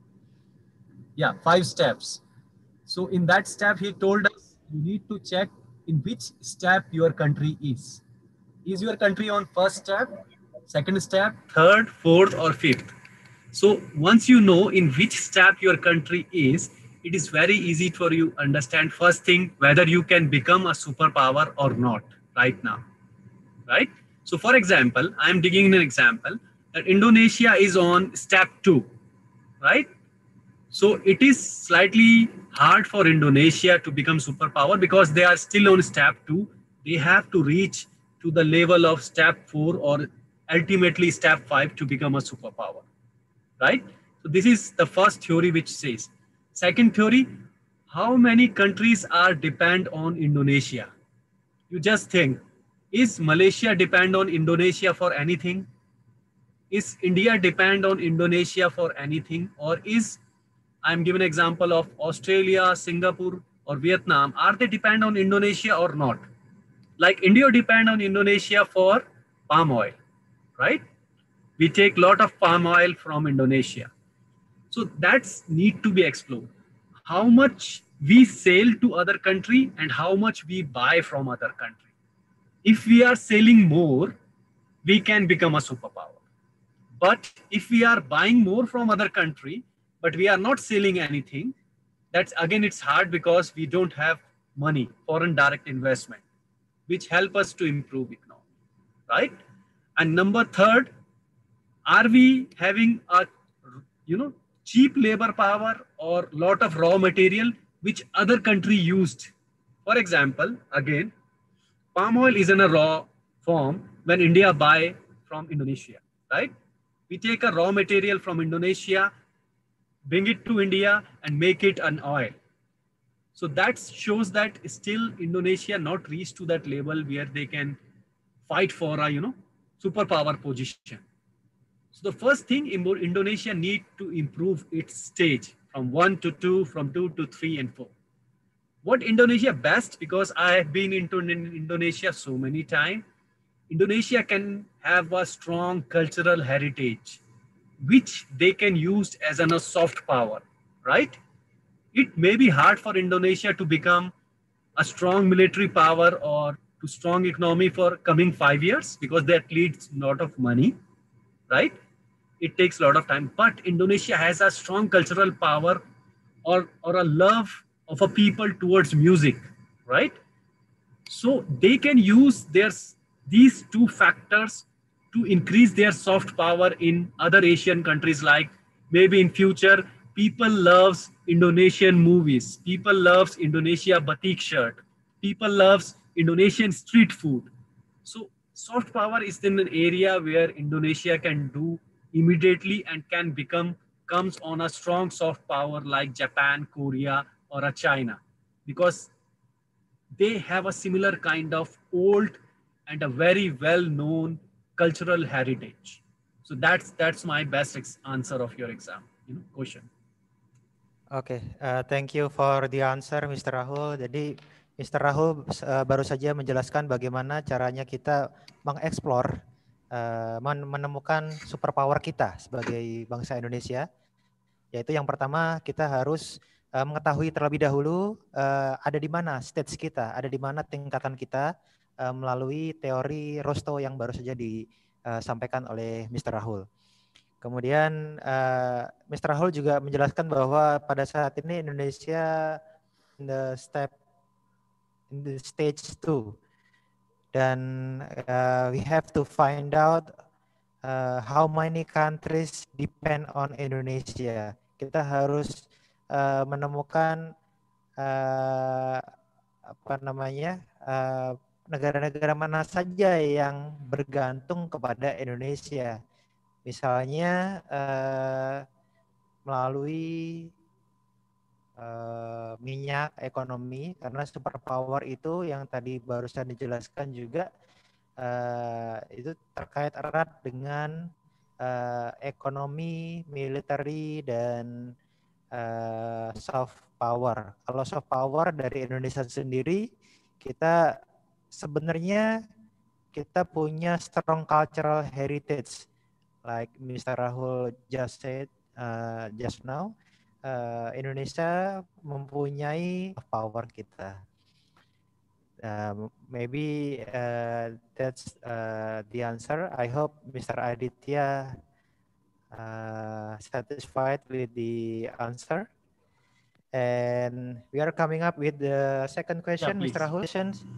[SPEAKER 9] Yeah, five steps. So in that step, he told us you need to check in which step your country is. Is your country on first step, second step, third, fourth, or fifth? So once you know in which step your country is, it is very easy for you to understand first thing whether you can become a superpower or not right now, right? So for example, I am digging an example that Indonesia is on step two, right? So it is slightly hard for Indonesia to become superpower because they are still on step two. They have to reach to the level of step four or ultimately step five to become a superpower, right? So this is the first theory which says. Second theory, how many countries are depend on Indonesia? You just think, is Malaysia depend on Indonesia for anything? Is India depend on Indonesia for anything? Or is, I'm giving an example of Australia, Singapore, or Vietnam, are they depend on Indonesia or not? Like India depend on Indonesia for palm oil, right? We take a lot of palm oil from Indonesia. So that's need to be explored. How much we sell to other country and how much we buy from other country. If we are selling more, we can become a superpower. But if we are buying more from other country, but we are not selling anything, that's again, it's hard because we don't have money, foreign direct investment, which help us to improve economy, right? And number third, are we having a, you know, cheap labor power or lot of raw material which other country used? For example, again, palm oil is in a raw form when India buy from Indonesia, right? We take a raw material from Indonesia, bring it to India and make it an oil. So that shows that still Indonesia not reached to that level where they can fight for a, you know, superpower position. So the first thing, Indonesia need to improve its stage from one to two, from two to three and four. What Indonesia best, because I have been into Indonesia so many times, Indonesia can have a strong cultural heritage, which they can use as a soft power, right? It may be hard for Indonesia to become a strong military power or to strong economy for coming five years because that needs a lot of money, right? It takes a lot of time, but Indonesia has a strong cultural power or, or a love of a people towards music, right? So they can use their, these two factors to increase their soft power in other Asian countries, like maybe in future, people loves Indonesian movies, people loves Indonesia batik shirt, people loves Indonesian street food. So soft power is in an area where Indonesia can do immediately and can become comes on a strong soft power like Japan, Korea, or a China, because they have a similar kind of old and a very well-known cultural heritage. So that's that's my best answer of your exam, you know, question.
[SPEAKER 6] Oke, okay, uh, thank you for the answer, Mister Rahul. Jadi, Mister Rahul uh, baru saja menjelaskan bagaimana caranya kita mengeksplor, uh, menemukan superpower kita sebagai bangsa Indonesia. Yaitu yang pertama, kita harus uh, mengetahui terlebih dahulu uh, ada di mana stage kita, ada di mana tingkatan kita uh, melalui teori Rostow yang baru saja disampaikan oleh Mister Rahul. Kemudian uh, Mister Rahul juga menjelaskan bahwa pada saat ini Indonesia in the step in the stage two, dan uh, we have to find out uh, how many countries depend on Indonesia. Kita harus uh, menemukan uh, apa namanya uh, negara-negara mana saja yang bergantung kepada Indonesia. Misalnya uh, melalui uh, minyak, ekonomi, karena superpower itu yang tadi barusan dijelaskan juga uh, itu terkait erat dengan uh, ekonomi, military, dan uh, soft power. Kalau soft power dari Indonesia sendiri, kita sebenarnya kita punya strong cultural heritage. Like Mister Rahul just said uh, just now, uh, Indonesia mempunyai power kita. Uh, maybe uh, that's uh, the answer. I hope Mister Aditya uh, satisfied with the answer. And we are coming up with the second question, yeah, Mister Rahul.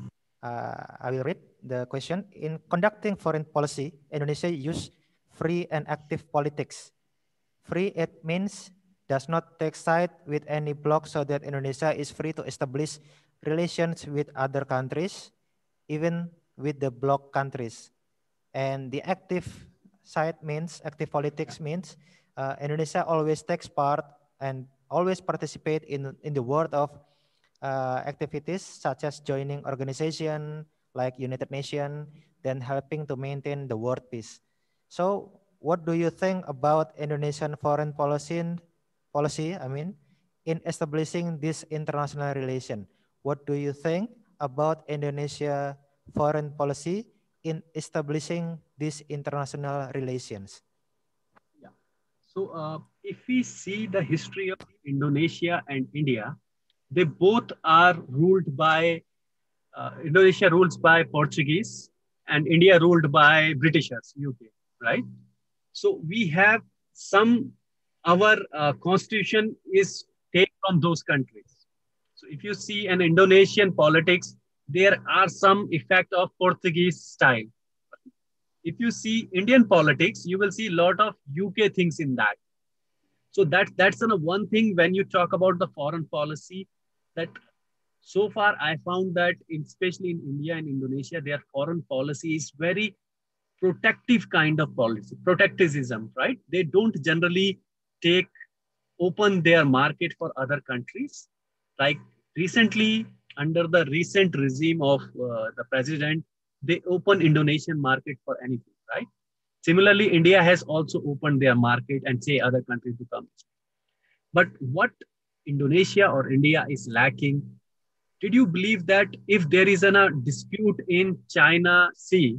[SPEAKER 6] Uh, I will read the question. In conducting foreign policy, Indonesia use free and active politics. Free, it means does not take side with any bloc, so that Indonesia is free to establish relations with other countries, even with the bloc countries. And the active side means, active politics means uh, Indonesia always takes part and always participate in, in the world of uh, activities such as joining organization like United Nations, then helping to maintain the world peace. So, what do you think about Indonesian foreign policy, policy, I mean, in establishing this international relation? What do you think about Indonesia foreign policy in establishing these international relations?
[SPEAKER 9] Yeah. So, uh, if we see the history of Indonesia and India, they both are ruled by, uh, Indonesia rules by Portuguese and India ruled by Britishers, U K. Right? So we have some, our uh, constitution is taken from those countries. So if you see an Indonesian politics, there are some effect of Portuguese style. If you see Indian politics, you will see a lot of U K things in that. So that, that's an, one thing when you talk about the foreign policy, that so far I found that in, especially in India and Indonesia, their foreign policy is very protective kind of policy, protectivism, right? They don't generally take, open their market for other countries. Like recently, under the recent regime of uh, the president, they open Indonesian market for anything, right? Similarly, India has also opened their market and say other countries to come. But what Indonesia or India is lacking, did you believe that if there is an, a dispute in China Sea,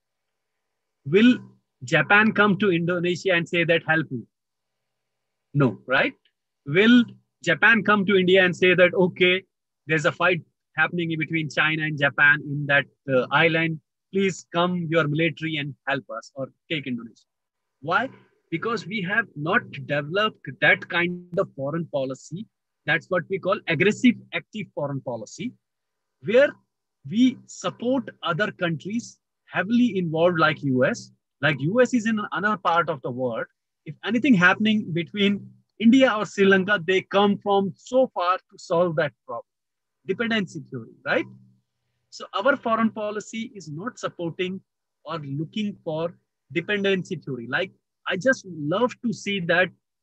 [SPEAKER 9] will Japan come to Indonesia and say that help me? No, right? Will Japan come to India and say that, okay, there's a fight happening between China and Japan in that uh, island, please come your military and help us or take Indonesia? Why? Because we have not developed that kind of foreign policy. That's what we call aggressive active foreign policy, where we support other countries heavily involved like U S. Like U S is in another part of the world. If anything happening between India or Sri Lanka, they come from so far to solve that problem. Dependency theory, right? So our foreign policy is not supporting or looking for dependency theory. Like I just love to see that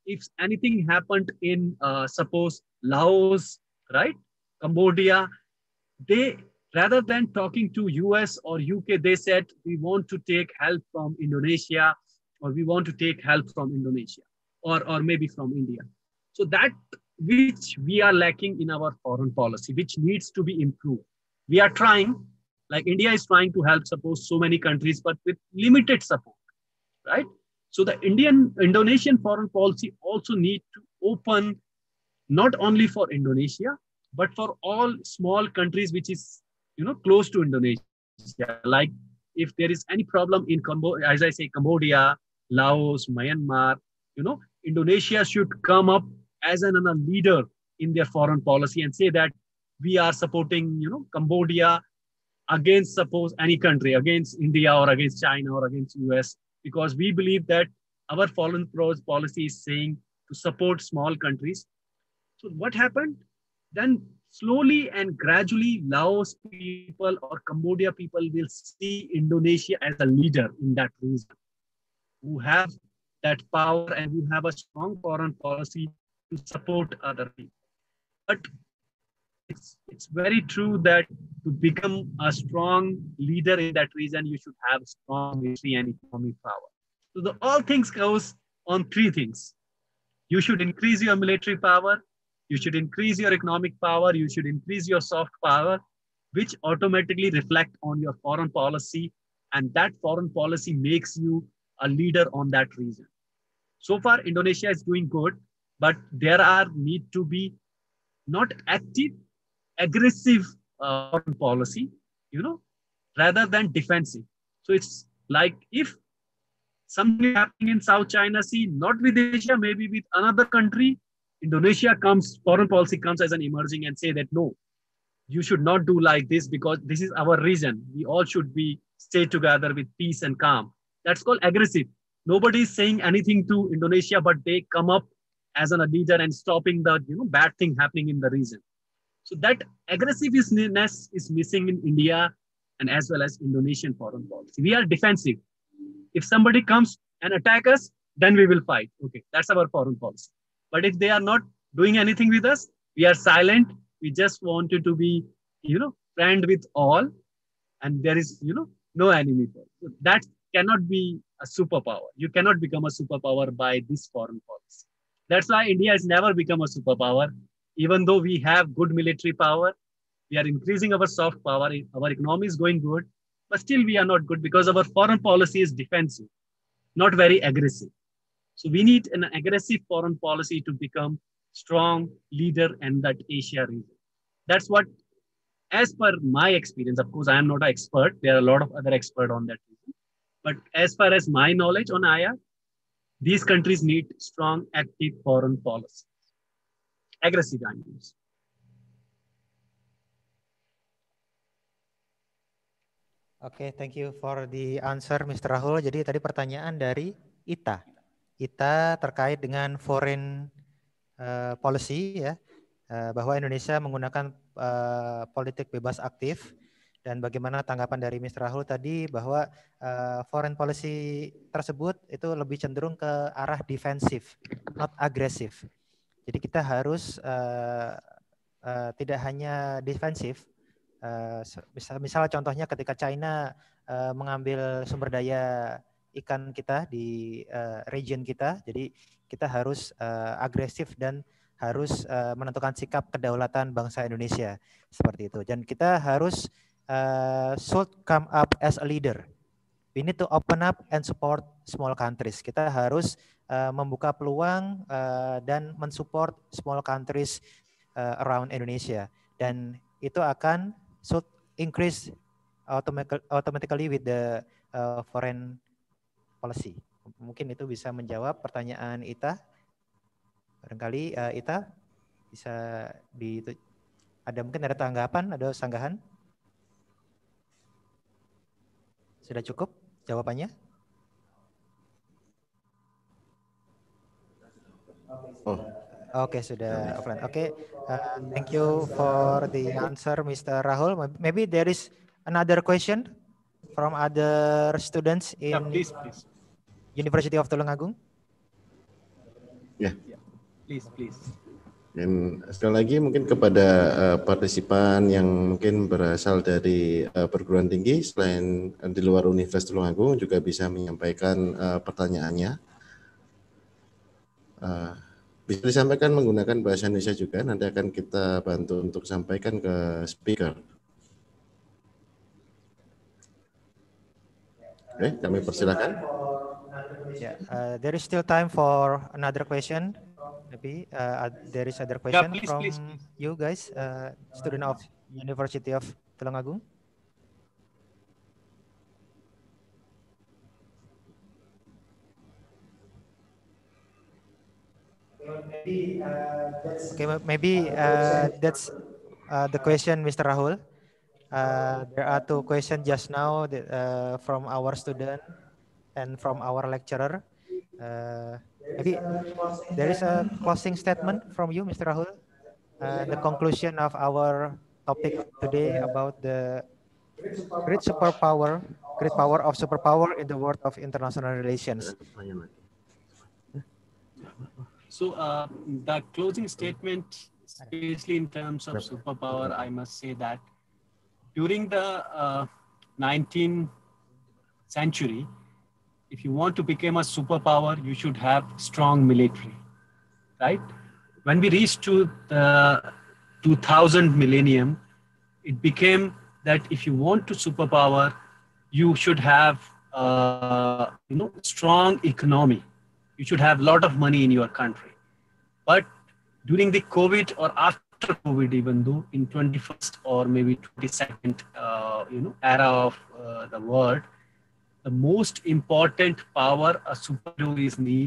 [SPEAKER 9] if anything happened in, uh, suppose, Laos, right, Cambodia, they, rather than talking to U S or U K, they said, we want to take help from Indonesia, or we want to take help from Indonesia, or, or maybe from India. So that which we are lacking in our foreign policy, which needs to be improved. We are trying, like India is trying to help, suppose, so many countries, but with limited support, right? So the Indian, Indonesian foreign policy also need to open not only for Indonesia, but for all small countries which is, you know, close to Indonesia. Like if there is any problem in Cambodia, as I say, Cambodia, Laos, Myanmar, you know, Indonesia should come up as an, a leader in their foreign policy and say that we are supporting, you know, Cambodia against, suppose, any country, against India or against China or against U S, because we believe that our foreign policy is saying to support small countries. So what happened? Then slowly and gradually, Laos people or Cambodia people will see Indonesia as a leader in that region, who have that power and who have a strong foreign policy to support other people. But it's, it's very true that to become a strong leader in that region, you should have strong military and economic power. So the, all things goes on three things. You should increase your military power, you should increase your economic power, you should increase your soft power, which automatically reflect on your foreign policy, and that foreign policy makes you a leader on that region. So far, Indonesia is doing good, but there are need to be not active, aggressive uh, foreign policy, you know, rather than defensive. So it's like if something happening in South China Sea, not with Asia, maybe with another country, Indonesia comes, foreign policy comes as an emerging and say that, no, you should not do like this because this is our region. We all should be stay together with peace and calm. That's called aggressive. Nobody is saying anything to Indonesia, but they come up as a leader and stopping the, you know, bad thing happening in the region. So that aggressiveness is missing in India and as well as Indonesian foreign policy. We are defensive. If somebody comes and attack us, then we will fight. Okay, that's our foreign policy. But if they are not doing anything with us, we are silent. We just wanted to be, you know, friend with all, and there is, you know, no enemy. So that cannot be a superpower. You cannot become a superpower by this foreign policy. That's why India has never become a superpower. Even though we have good military power, we are increasing our soft power, our economy is going good, but still we are not good because our foreign policy is defensive, not very aggressive. So we need an aggressive foreign policy to become strong leader in that Asia region. That's what, as per my experience, of course, I am not an expert. There are a lot of other experts on that region. But as far as my knowledge on I R, these countries need strong, active foreign policy. Aggressive values.
[SPEAKER 6] Oke, okay, thank you for the answer, Mister Rahul. Jadi tadi pertanyaan dari Ita. Ita terkait dengan foreign uh, policy ya, uh, bahwa Indonesia menggunakan uh, politik bebas aktif, dan bagaimana tanggapan dari Mister Rahul tadi bahwa uh, foreign policy tersebut itu lebih cenderung ke arah defensif, not agresif. Jadi kita harus uh, uh, tidak hanya defensif. Uh, misal, misal contohnya ketika China uh, mengambil sumber daya ikan kita di uh, region kita, jadi kita harus uh, agresif dan harus uh, menentukan sikap kedaulatan bangsa Indonesia seperti itu. Dan kita harus uh, should come up as a leader. We need to open up and support small countries. Kita harus uh, membuka peluang uh, dan mensupport small countries uh, around Indonesia. Dan itu akan should increase automatically with the uh, foreign policy. Mungkin itu bisa menjawab pertanyaan Ita. Barangkali uh, Ita bisa di ada mungkin ada tanggapan, ada sanggahan? Sudah cukup jawabannya?
[SPEAKER 5] Oh.
[SPEAKER 6] Oke, okay, sudah offline. Oke, okay. uh, thank you for the answer, Mister Rahul. Maybe there is another question from other students in yeah, please, please. University of Tulungagung.
[SPEAKER 5] Ya.
[SPEAKER 9] Please, please.
[SPEAKER 5] Dan sekali lagi mungkin kepada uh, partisipan yang mungkin berasal dari uh, perguruan tinggi selain uh, di luar Universitas Tulungagung juga bisa menyampaikan uh, pertanyaannya. Uh, bisa disampaikan menggunakan bahasa Indonesia juga, nanti akan kita bantu untuk sampaikan ke speaker. Oke, kami persilakan.
[SPEAKER 6] Yeah, uh, there is still time for another question. Maybe uh, there is other question
[SPEAKER 9] yeah, please,
[SPEAKER 6] from
[SPEAKER 9] please, please.
[SPEAKER 6] you guys, uh, student of University of Tulungagung. Okay, maybe uh, that's uh, the question, Mister Rahul. Uh, there are two questions just now that, uh, from our student and from our lecturer. Uh, maybe there is a closing statement from you, Mister Rahul. Uh, the conclusion of our topic today about the great superpower, great power of superpower in the world of international relations.
[SPEAKER 9] So uh, the closing statement, especially in terms of superpower, I must say that during the uh, nineteenth century, if you want to become a superpower, you should have strong military, right? When we reached to the two thousand millennium, it became that if you want to superpower, you should have uh, you know strong economy. You should have a lot of money in your country. But during the COVID or after COVID, even though in twenty-first or maybe twenty-second uh, you know era of uh, the world, the most important power a superhero is need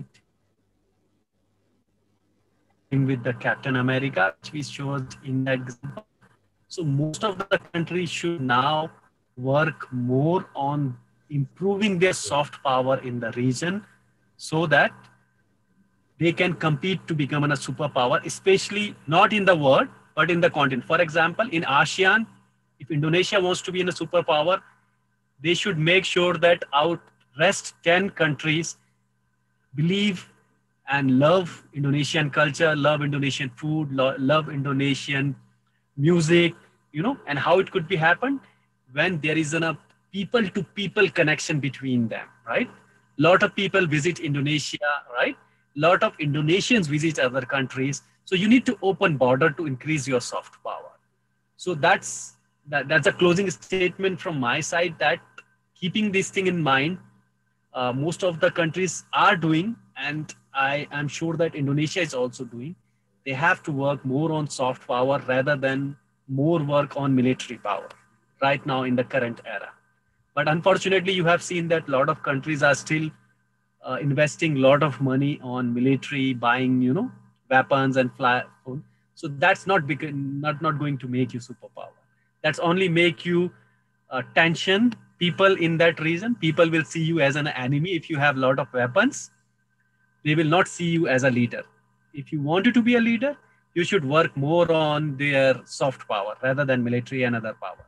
[SPEAKER 9] with the Captain America, which we showed in that example. So most of the countries should now work more on improving their soft power in the region so that they can compete to become a superpower, especially not in the world, but in the continent. For example, in ASEAN, if Indonesia wants to be in a superpower, they should make sure that out rest ten countries believe and love Indonesian culture, love Indonesian food, lo- love Indonesian music, you know, and how it could be happen when there is a people to people connection between them, right? Lot of people visit Indonesia, right? Lot of Indonesians visit other countries. So you need to open border to increase your soft power. So that's, that, that's a closing statement from my side, that keeping this thing in mind, uh, most of the countries are doing, and I am sure that Indonesia is also doing. They have to work more on soft power rather than more work on military power right now in the current era. But unfortunately, you have seen that a lot of countries are still uh, investing a lot of money on military, buying, you know, weapons and fly. So that's not, bec- not, not going to make you superpower. That's only make you uh, tension people in that region. People will see you as an enemy if you have a lot of weapons. They will not see you as a leader. If you wanted to be a leader, you should work more on their soft power rather than military and other power.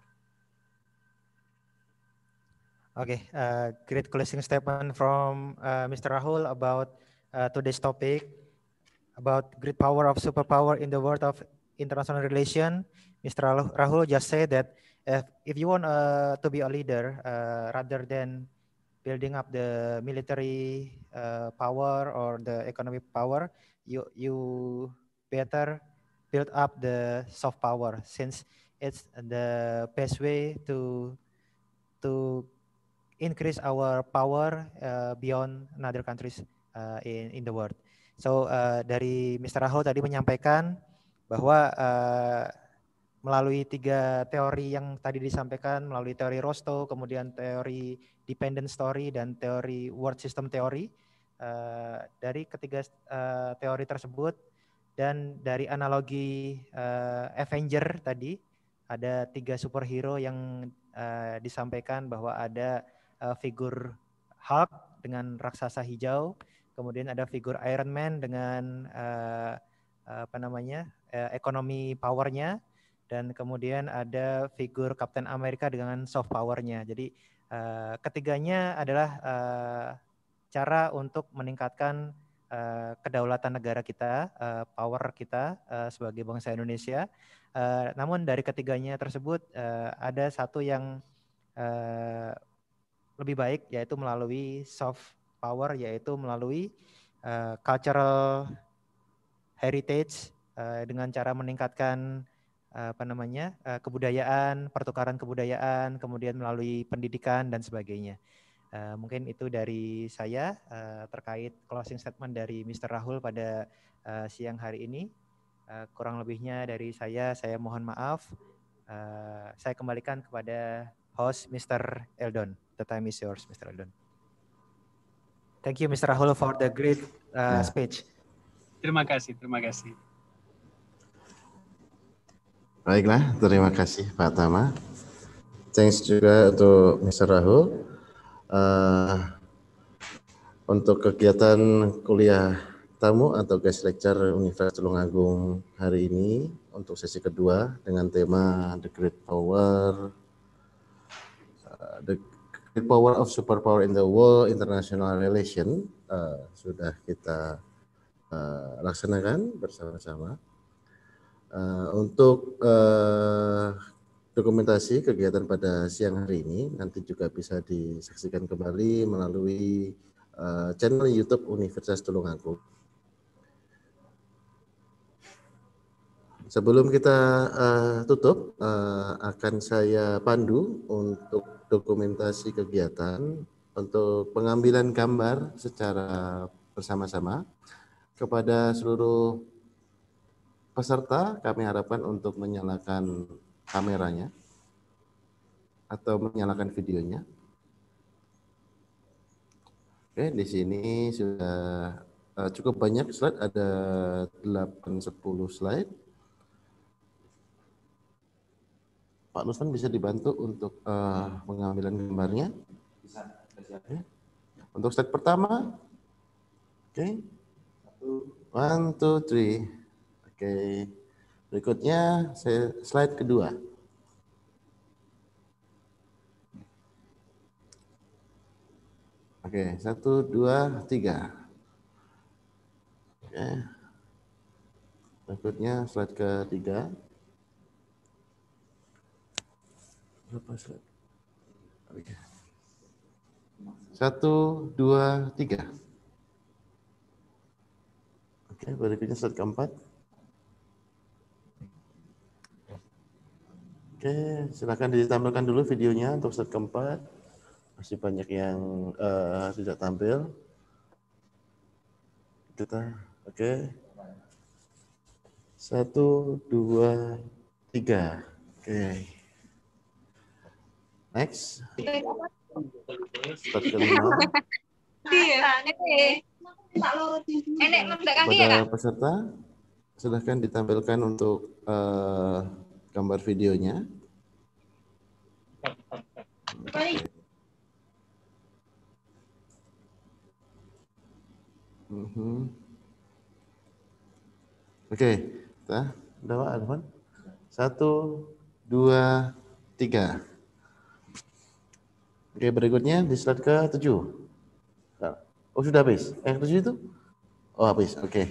[SPEAKER 6] Okay, uh, great closing statement from uh, Mister Rahul about uh, today's topic, about great power of superpower in the world of international relation. Mister Rahul just said that if, if you want uh, to be a leader, uh, rather than building up the military uh, power or the economic power, you you better build up the soft power, since it's the best way to to increase our power uh, beyond another countries uh, in in the world. So uh, dari Mister Rahul tadi menyampaikan bahwa uh, melalui tiga teori yang tadi disampaikan, melalui teori Rostow, kemudian teori dependent story, dan teori world system theory, uh, dari ketiga uh, teori tersebut dan dari analogi uh, Avenger tadi, ada tiga superhero yang uh, disampaikan bahwa ada uh, figur Hulk dengan raksasa hijau, kemudian ada figur Iron Man dengan uh, apa namanya uh, ekonomi powernya, dan kemudian ada figur Captain America dengan soft powernya. Jadi uh, ketiganya adalah uh, cara untuk meningkatkan uh, kedaulatan negara kita, uh, power kita uh, sebagai bangsa Indonesia. Uh, namun dari ketiganya tersebut uh, ada satu yang uh, lebih baik, yaitu melalui soft power, yaitu melalui uh, cultural heritage uh, dengan cara meningkatkan uh, apa namanya uh, kebudayaan, pertukaran kebudayaan, kemudian melalui pendidikan dan sebagainya. Uh, mungkin itu dari saya uh, terkait closing statement dari mister Rahul pada uh, siang hari ini. Uh, kurang lebihnya dari saya, saya mohon maaf. Uh, saya kembalikan kepada host mister Eldon. The time is yours, mister Eldon. Thank you, mister Rahul, for the great uh, speech.
[SPEAKER 9] Terima kasih, terima kasih.
[SPEAKER 5] Baiklah, terima kasih Pak Tama. Thanks juga untuk mister Rahul. Uh, untuk kegiatan kuliah tamu atau guest lecture Universitas Tulungagung hari ini untuk sesi kedua dengan tema The Great Power, uh, The Great Power of Superpower in the World International Relation uh, sudah kita uh, laksanakan bersama-sama. Uh, untuk uh, dokumentasi kegiatan pada siang hari ini nanti juga bisa disaksikan kembali melalui uh, channel YouTube Universitas Tulungagung. Sebelum kita uh, tutup, uh, akan saya pandu untuk dokumentasi kegiatan untuk pengambilan gambar secara bersama-sama kepada seluruh peserta. Kami harapkan untuk menyalakan kameranya atau menyalakan videonya. Oke, di sini sudah uh, cukup banyak slide, ada delapan sepuluh slide. Pak Nusman bisa dibantu untuk uh, pengambilan gambarnya. Bisa. Oke. Untuk slide pertama, oke, one, two, three. Oke, berikutnya saya slide kedua. Oke, satu, dua, tiga. Oke, berikutnya slide ketiga. Berapa slide? Oke, satu, dua, tiga. Oke, berikutnya slide keempat. Oke, silakan ditampilkan dulu videonya untuk slide keempat. Masih banyak yang uh, tidak tampil. Kita, oke. Satu, dua, tiga. Oke. Next. Slide kelima. Kepada peserta, silahkan ditampilkan untuk uh, gambar videonya. Okay. Mm-hmm. Oke, okay. Kita udah Pak Arfan. Satu, dua, tiga. Oke, okay, berikutnya di slide ke tujuh. Oh sudah habis? Yang tujuh itu? Oh habis, oke. Okay.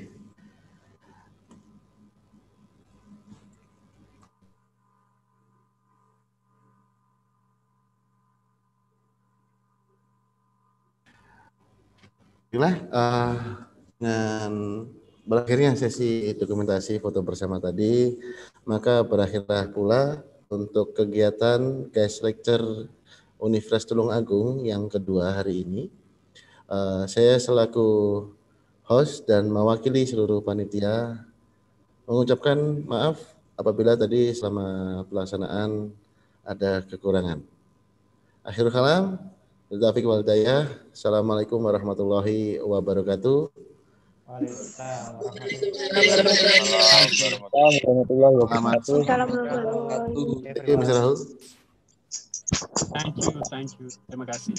[SPEAKER 5] Baiklah, uh, dengan berakhirnya sesi dokumentasi foto bersama tadi, maka berakhirlah pula untuk kegiatan guest lecture Universitas Tulungagung yang kedua hari ini. Uh, saya selaku host dan mewakili seluruh panitia mengucapkan maaf apabila tadi selama pelaksanaan ada kekurangan. Akhirul kalam. Taufiq wal hidayah. Assalamualaikum warahmatullahi wabarakatuh.
[SPEAKER 8] Waalaikumsalam warahmatullahi wabarakatuh.
[SPEAKER 9] Thank you, thank you. Terima kasih.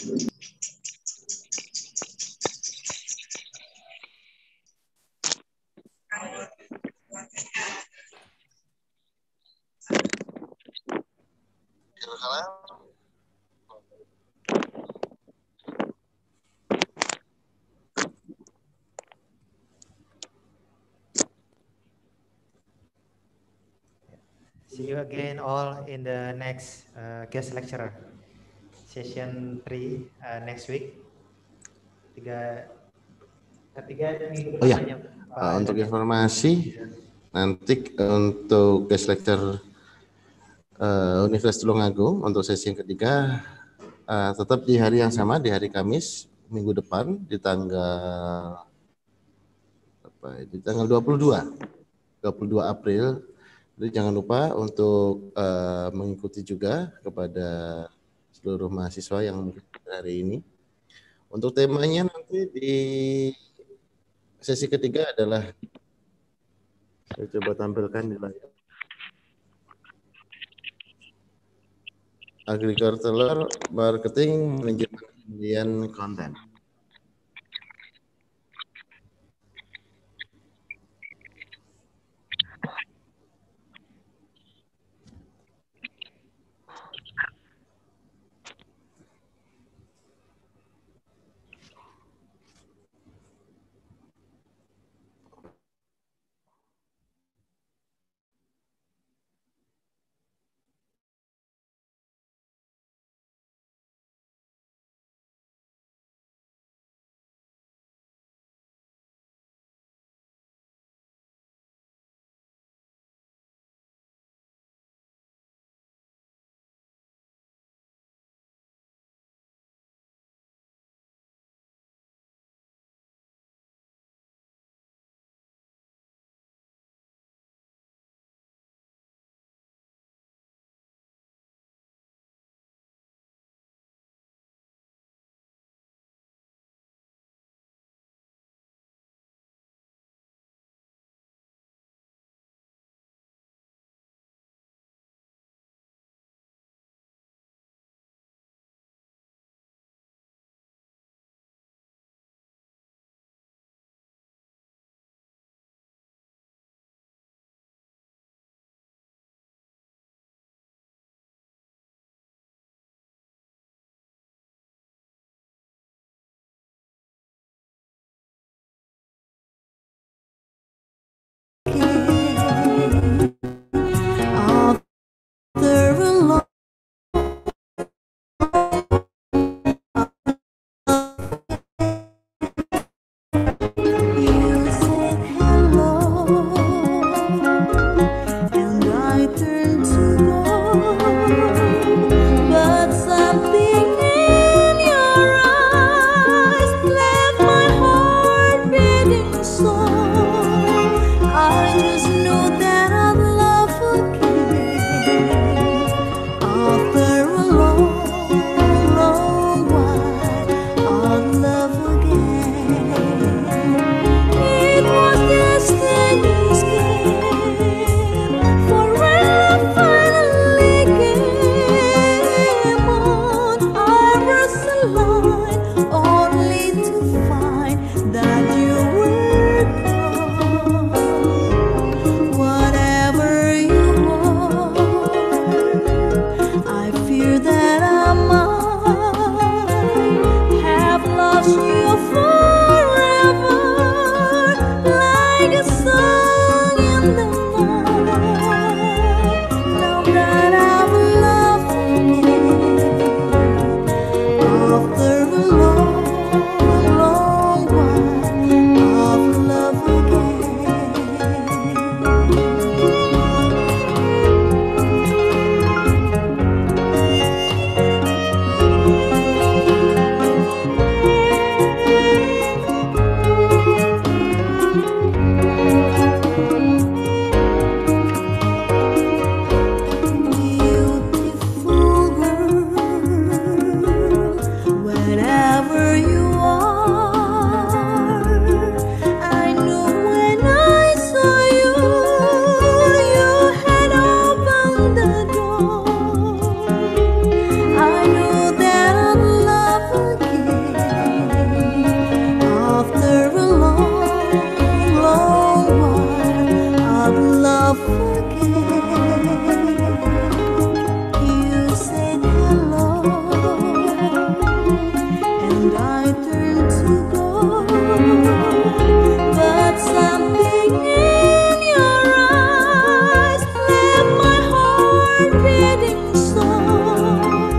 [SPEAKER 6] See you again all in the next uh, guest lecturer session three uh, next week. Tiga ketiga minggu
[SPEAKER 5] Oh ya,
[SPEAKER 6] depannya, Pak.
[SPEAKER 5] uh, untuk informasi nanti untuk guest lecture uh, Universitas Tulungagung untuk sesi yang ketiga uh, tetap di hari yang sama, di hari Kamis minggu depan di tanggal apa? Di tanggal dua puluh dua April. Jadi jangan lupa untuk uh, mengikuti juga kepada seluruh mahasiswa yang mungkin hari ini. Untuk temanya nanti di sesi ketiga adalah, saya coba tampilkan di layar, Agricultural Marketing Manajemen Indian Content.
[SPEAKER 12] So